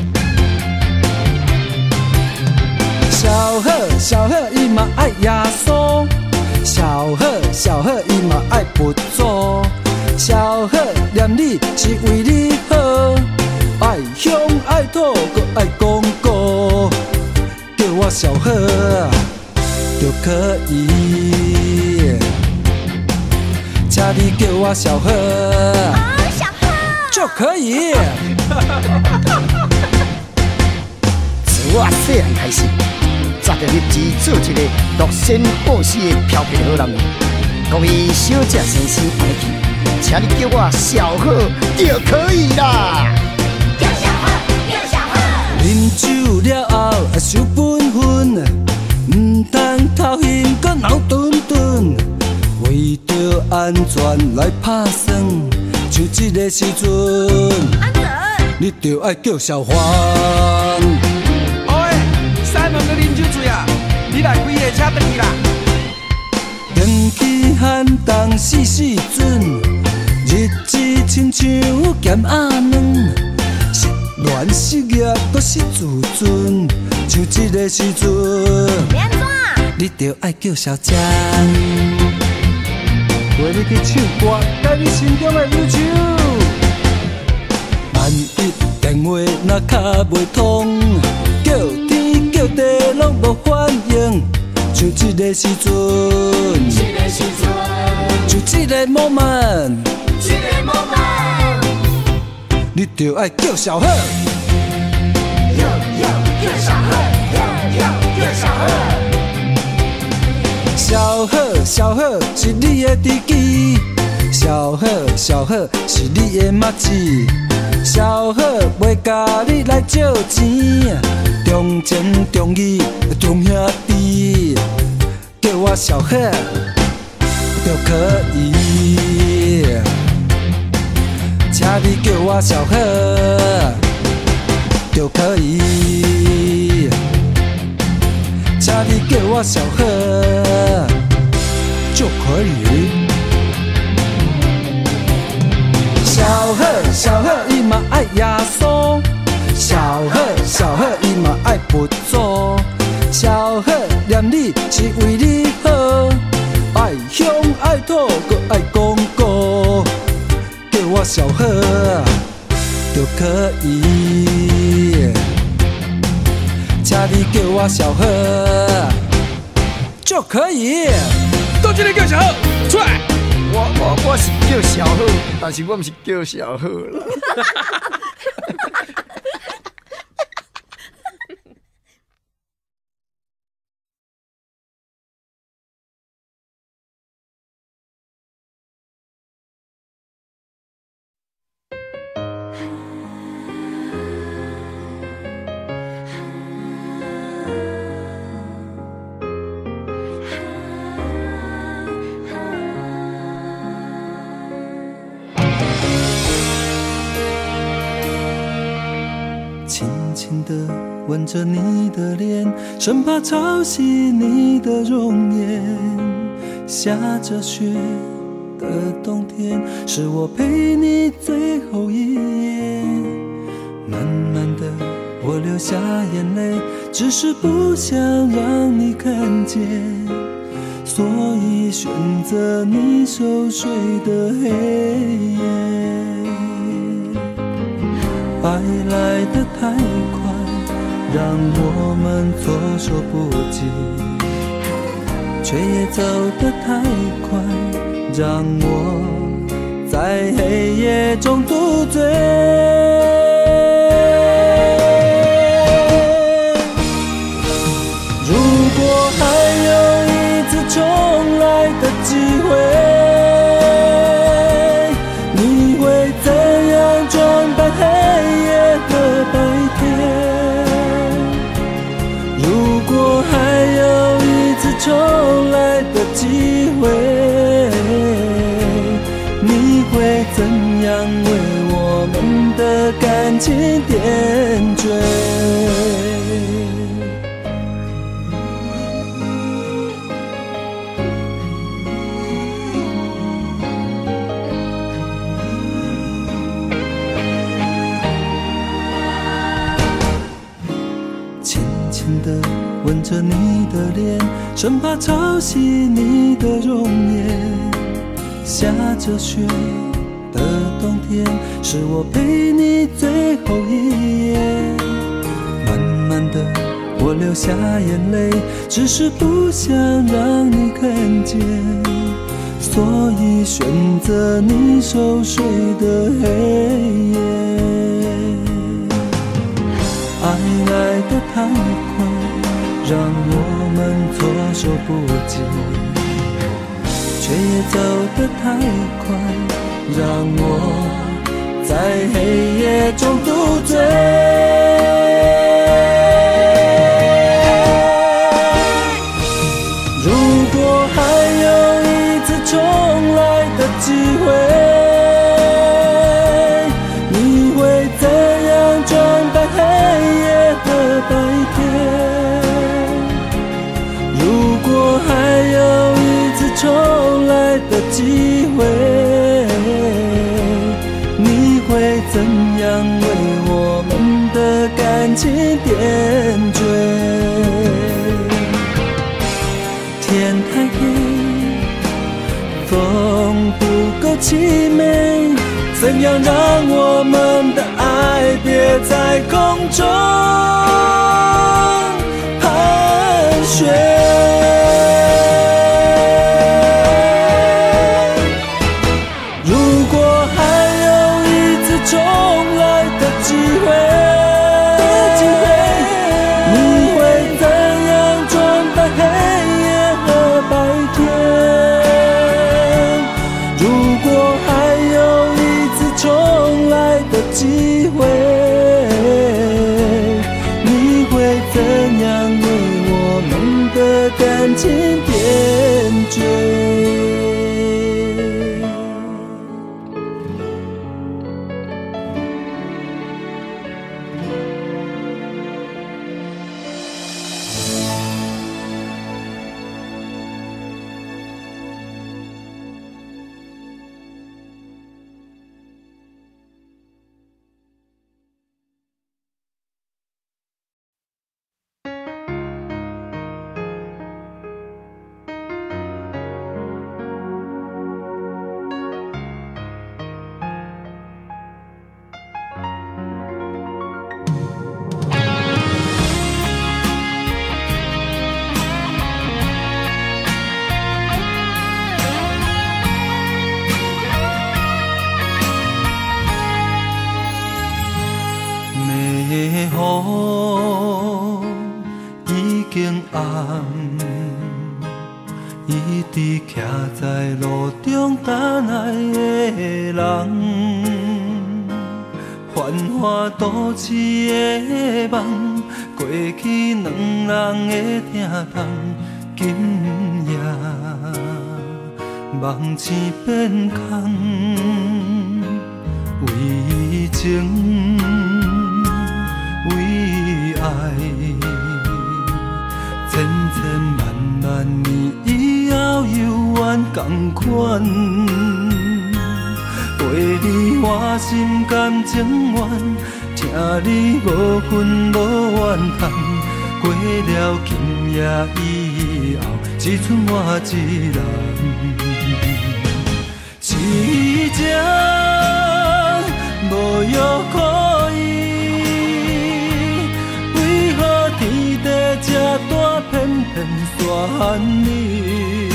小贺伊嘛爱耶稣，小贺伊嘛爱佛祖，小贺念你是为你好，爱乡爱土搁爱公告，叫我小贺就可以，请你叫我小贺， 小贺就可以。 自我细汉开始。早着立志做一个乐仙报喜的漂皮好人，各位小姐先生安尼去，请你叫我小贺就可以啦。 叫小贺。 啉酒了后要守本分，唔通偷闲搁闹顿顿，为着安全来拍算，像这个时阵，你就爱叫小黄。 西门搁啉酒醉啊！你来开夜车转去啦。 天气寒冬四准，日子亲像咸鸭卵，失恋失业搁失自尊，像这个时阵，你就爱叫小江，陪你去唱歌，解你心中的忧愁。万一电话若卡袂通，叫天叫地拢无反应，像这个时阵，就这个 moment， 你就爱叫小贺。小贺是你的知己，小小好是你的麻子，小好袂甲你来借钱，重情重义重兄弟，叫我小好就可以，请你叫我小好就可以，请你叫我小好就可以。小好小好伊嘛爱耶稣，小好小好伊嘛爱佛祖，小好念你是为你好，爱乡爱土搁爱公告，叫我小好就可以，请你叫我小好就可以。 都今天叫小好出来。 我是叫小好，但是我不是叫小好啦。 轻轻地吻着你的脸，生怕吵醒你的容颜。下着雪的冬天，是我陪你最后一夜。慢慢的，我流下眼泪，只是不想让你看见，所以选择你熟睡的黑夜。爱来得太快，让我们措手不及，却也走得太快，让我在黑夜中度醉。如果还有一次重来的机会，你会怎样装扮黑夜的白天？如果还有一次重来的机会，你会怎样为我们的感情点缀？吻着你的脸，生怕吵醒你的容颜。下着雪的冬天，是我陪你最后一夜。慢慢的，我流下眼泪，只是不想让你看见，所以选择你熟睡的黑夜。爱来得太快，让我们措手不及，却也走得太快，让我在黑夜中度醉。如果还有一次重来的机会，你会怎样装扮黑夜的白天？如果还有一次重来的机会，你会怎样为我们的感情点缀？天太黑，风不够凄美，怎样让我们的爱别在空中盘旋？如果还有机会，你会怎样为我们的感情点缀？在路中等来的人，繁华都市的梦，过去两人的疼痛，今夜梦醒变空，为情为爱，千千万万年以后犹原同款。陪你我心甘情愿，听你无分无怨叹。过了今夜以后，只剩我一人。痴情无药可医，为何天地这大偏偏选你？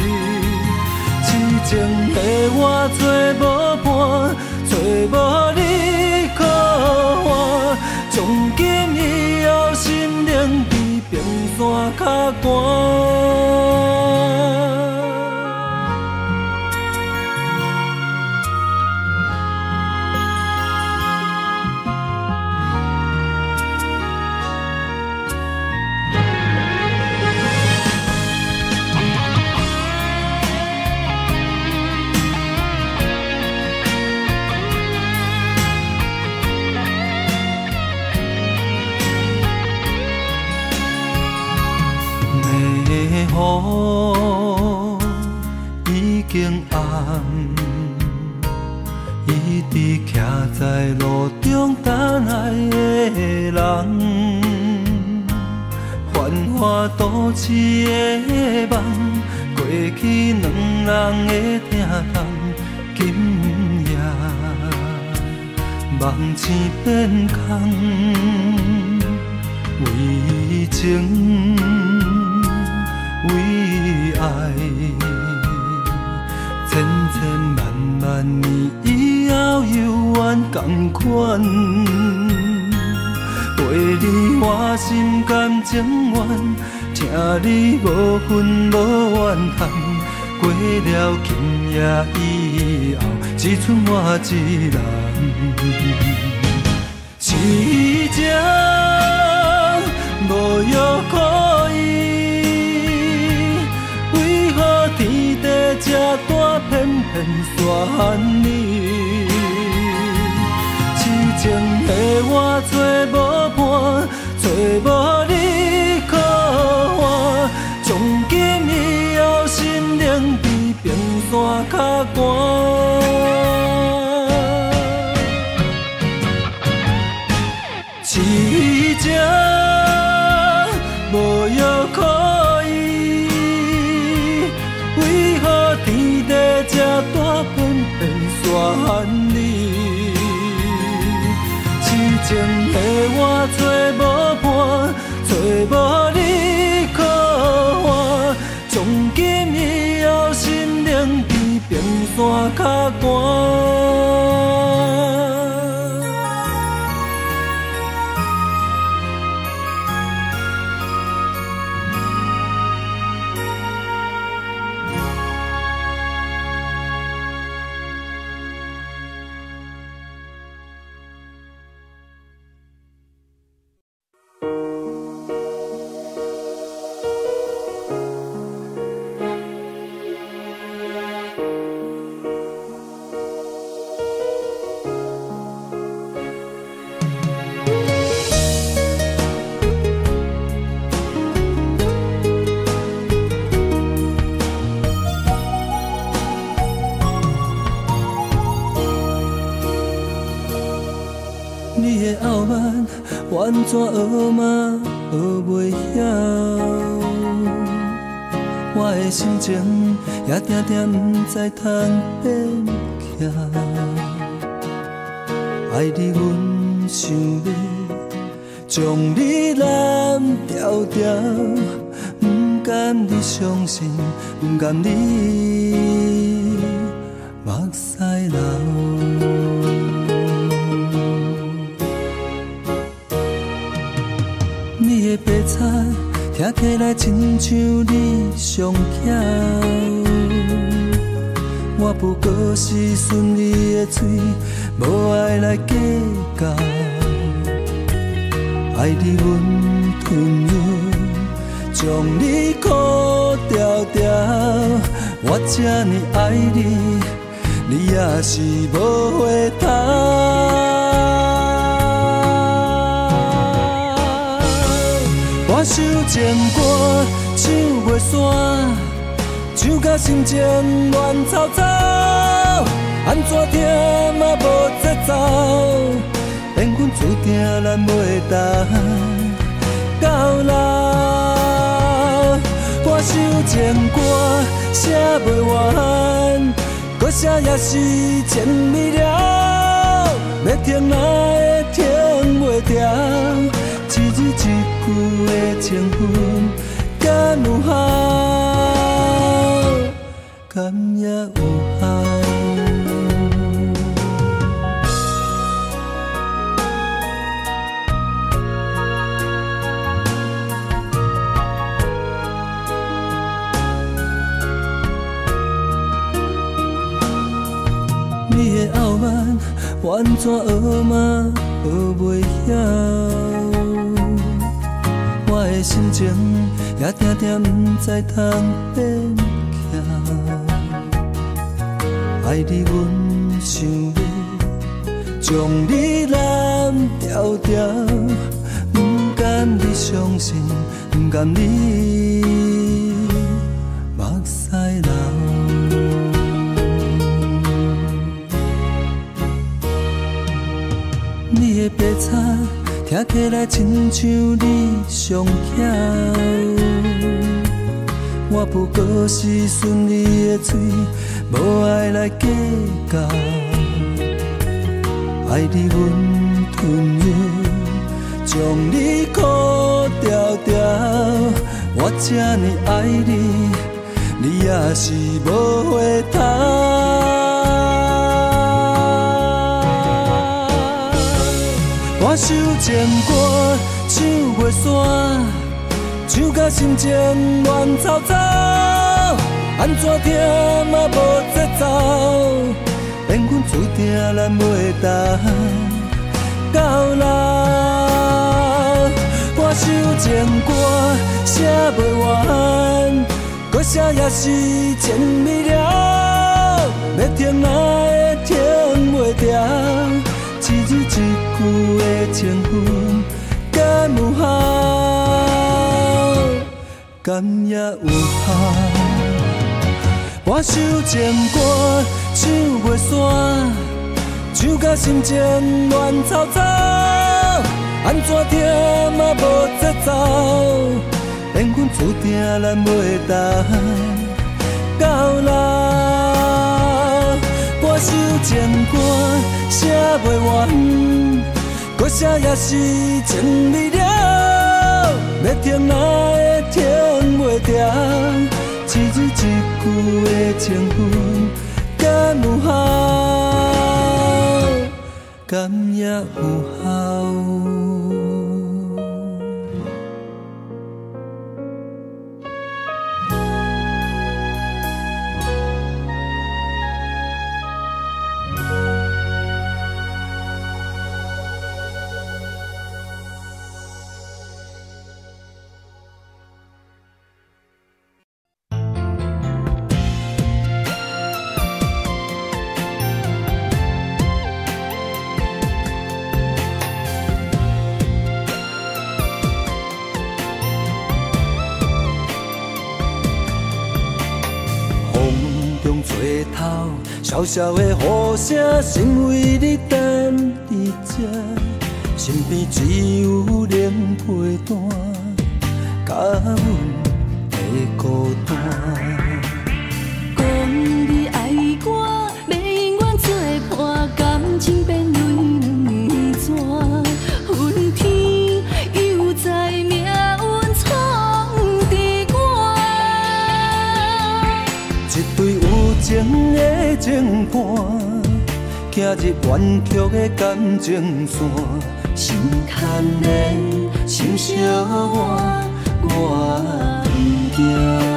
痴情的我找无伴，找无你可换，从今以后心灵比冰山较寒。雨已经暗，一直徛在路中等来的人，繁华都市的梦，过去两人的疼痛，今夜梦醒变空，为情。为爱，千千万万年以后犹原同款。陪你我心甘情愿，听你无分无怨叹。过了今夜以后，只剩我一人。痴情无药可医。天地这大偏偏选你，痴情的我找无伴，找无你可换，从今以后心灵比冰山较寒。痴情无药可医。为何天地这大偏偏选你？痴情的我找无伴，找无你可换，从今以后心灵比冰山较寒。 你的傲慢，怨怎学嘛学袂晓？我的心情也定定不知通变巧。爱你，阮想要将你揽条条，不甘你伤心，不甘你目屎流。你的白菜听起来亲像你上巧，我不过是顺你的嘴，无爱来计较。爱你阮吞忍，将你苦条条，我这呢爱你，你也是无回头。我想情歌唱袂煞，唱甲心情乱糟糟，安怎听嘛无节奏，缘分注定咱袂当到老。我想情歌写袂完，搁写也是真美了，要听哪会听袂掉？一字一句的情分，敢有效？敢也有效？你的傲慢，怨怎学嘛学袂晓？我的心情也定定不知通变巧。爱你，阮想要将你揽条条，不甘你伤心，不甘你目屎流。你的白菜听起来亲像你上巧，我不过是顺你的嘴，无爱来计较。爱你阮吞忍，将你苦条条，我这呢爱你，你也是无回头。我想情歌唱袂煞，唱甲心情乱糟糟，安怎听嘛无节奏，缘分注定咱袂当到老。我想情歌写袂完，搁写也是真美了，要听哪会听袂掉？一字一句的情分，敢有效？敢也有效？我想情歌唱袂煞，唱甲心情乱糟糟，安怎听嘛无节奏，缘分注定咱袂当到老。我想情歌写袂完，搁写也是真美了，要听哪会听袂掉？一字一句的情分，敢有效？敢也有效？小小的雨声，心为你等伫这， 身边只有冷被单，甲阮的孤单。 讲你爱我，要永远做伴，感情变为两年纸。恨天又在命运闯伫我， 一对有情的情伴，行入弯曲的感情线，心牵连，心相换，我不惊。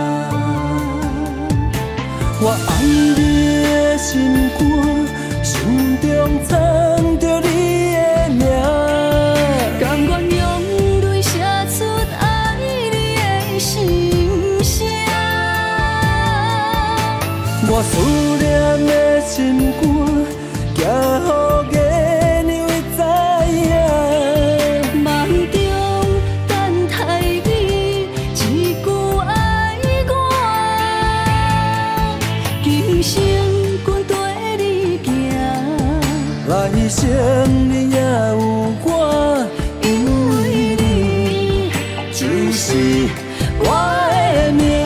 我爱你的心肝，心中藏着你的名， 甘愿用泪写出爱你的心声。 我思念的心肝，行予月亮会知影。 梦中等待你一句爱我，今生愿跟你行。 来生你也有我，因为你就是我的命。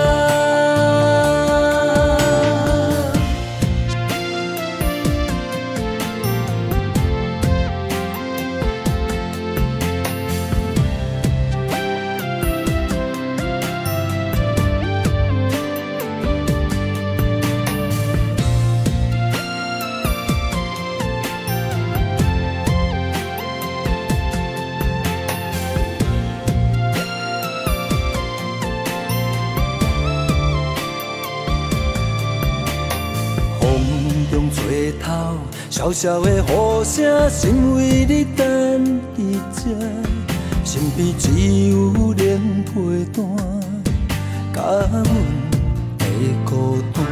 吹头，小小的呼声，心为你等伊才。身边只有冷被单，甲阮的孤单。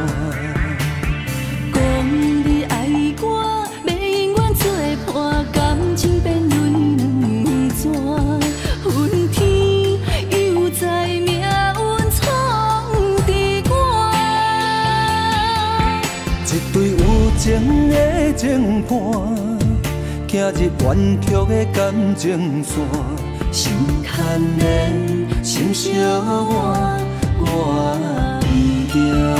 讲你爱我，要永远做伴，感情变为两年纸。恨天又在命运闯伫我， 一对有情的情伴，行入弯曲的感情线，心牵连，心相换，我不惊。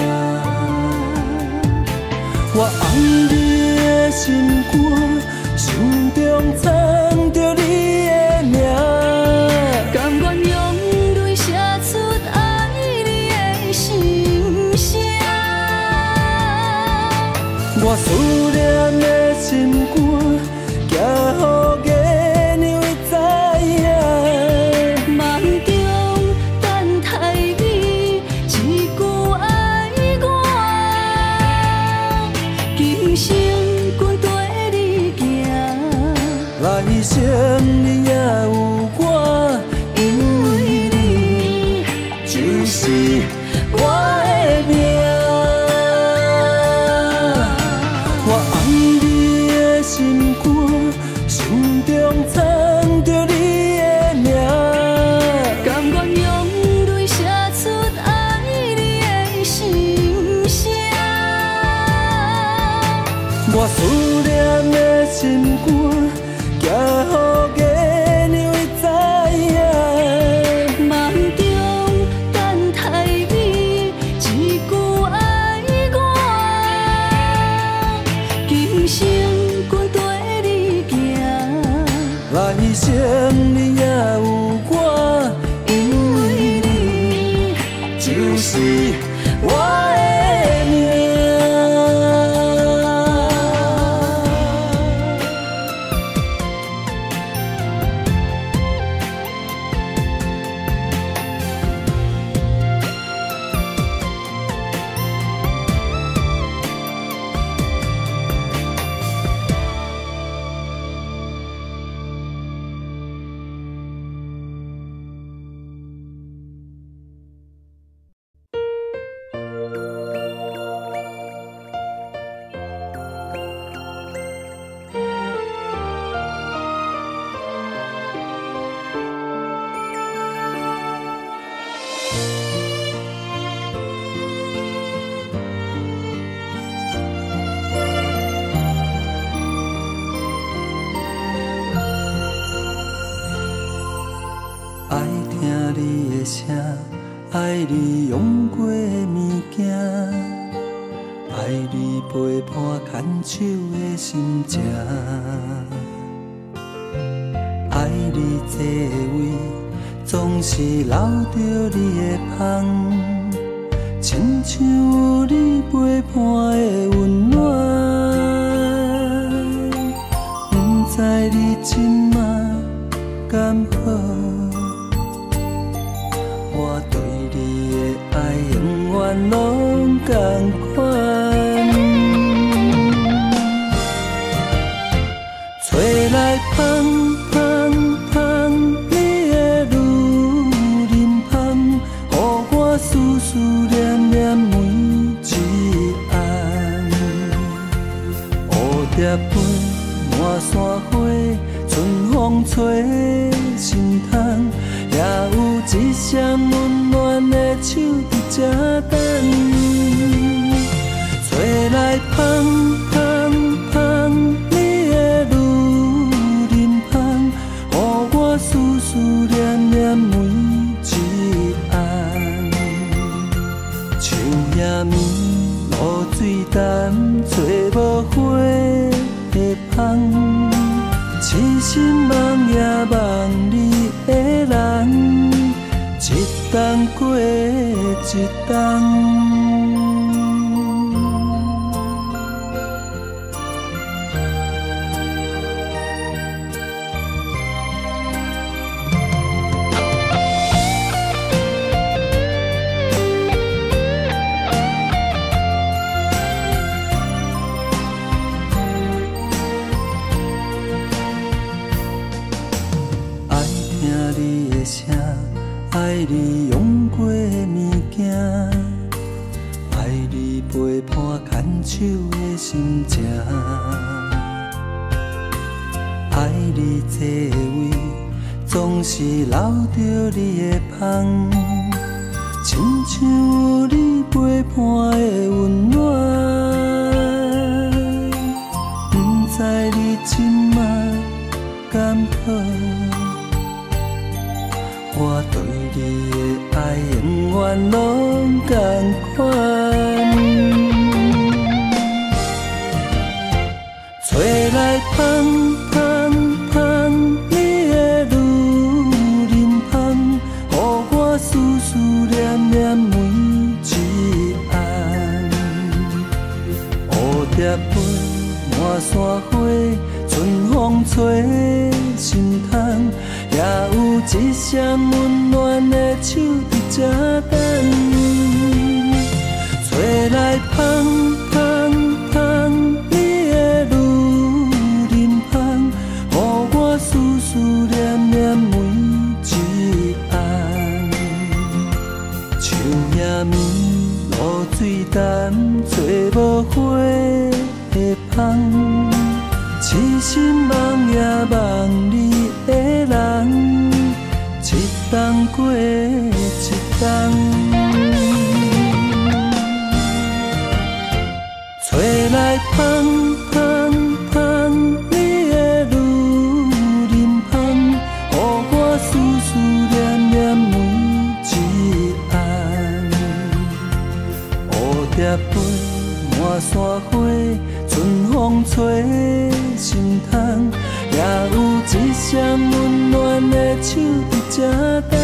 我爱你的心肝，心中藏着你的名， 甘愿用泪写出爱你的心声。 我思念的心肝，行予月亮会知影。 梦中等待你一句爱我，今生愿跟你行。 来生你也有我，因为你就是我的命。我爱你的心肝，心中藏着你的名， 甘愿用泪写出爱你的心声。 我思念的心肝，行予月亮会知影。 梦中等待你一句爱我，今生愿跟你行。 来生你也有我，因为你就是我的命。 的声，爱你用过的物件，爱你陪伴牵手的心情，爱你座位总是留着你的香，亲像有你陪伴的温暖。不知你今仔敢好？我对你的爱永远拢同款。吹来香香香，你的女人香，予我思思念念每一暗。蝴蝶飞满山花，春风吹心窗，也有一双温暖的手伫这等。吹来香香香，你的女人香，予我思思念念每一暗。树叶面露水淡，找无花的香。痴心梦也梦你的人，一冬过一冬。爱你用过的物件，爱你陪伴牵手的心情，爱你座位总是留着你的香，亲像有你陪伴的温暖。不知你今仔敢好？我对你的爱永远拢同款。吹来香香香，你的女人香，予我思思念念每一暗。蝴蝶飞满山花，春风吹心窗，也有一双温暖的手伫这等。吹来香香香，你的女人香，予我思思念念每一暗。树叶面露水淡，找无花的香。痴心梦也梦你的人，一冬过一冬。吹来香香香，你的女人香，予我思思念念每一暗。蝴蝶飞满山花，春风吹心窗，也有一双温暖的手伫这等。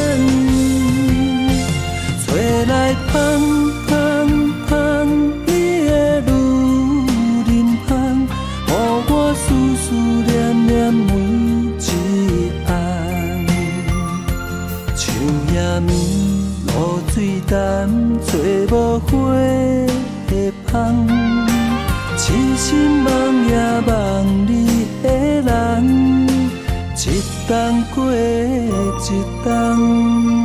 吹来香香香，你的女人香，予我思思念念每一暗。树叶面露水淡，找无花的香。痴心梦也梦你的人，一冬过一冬。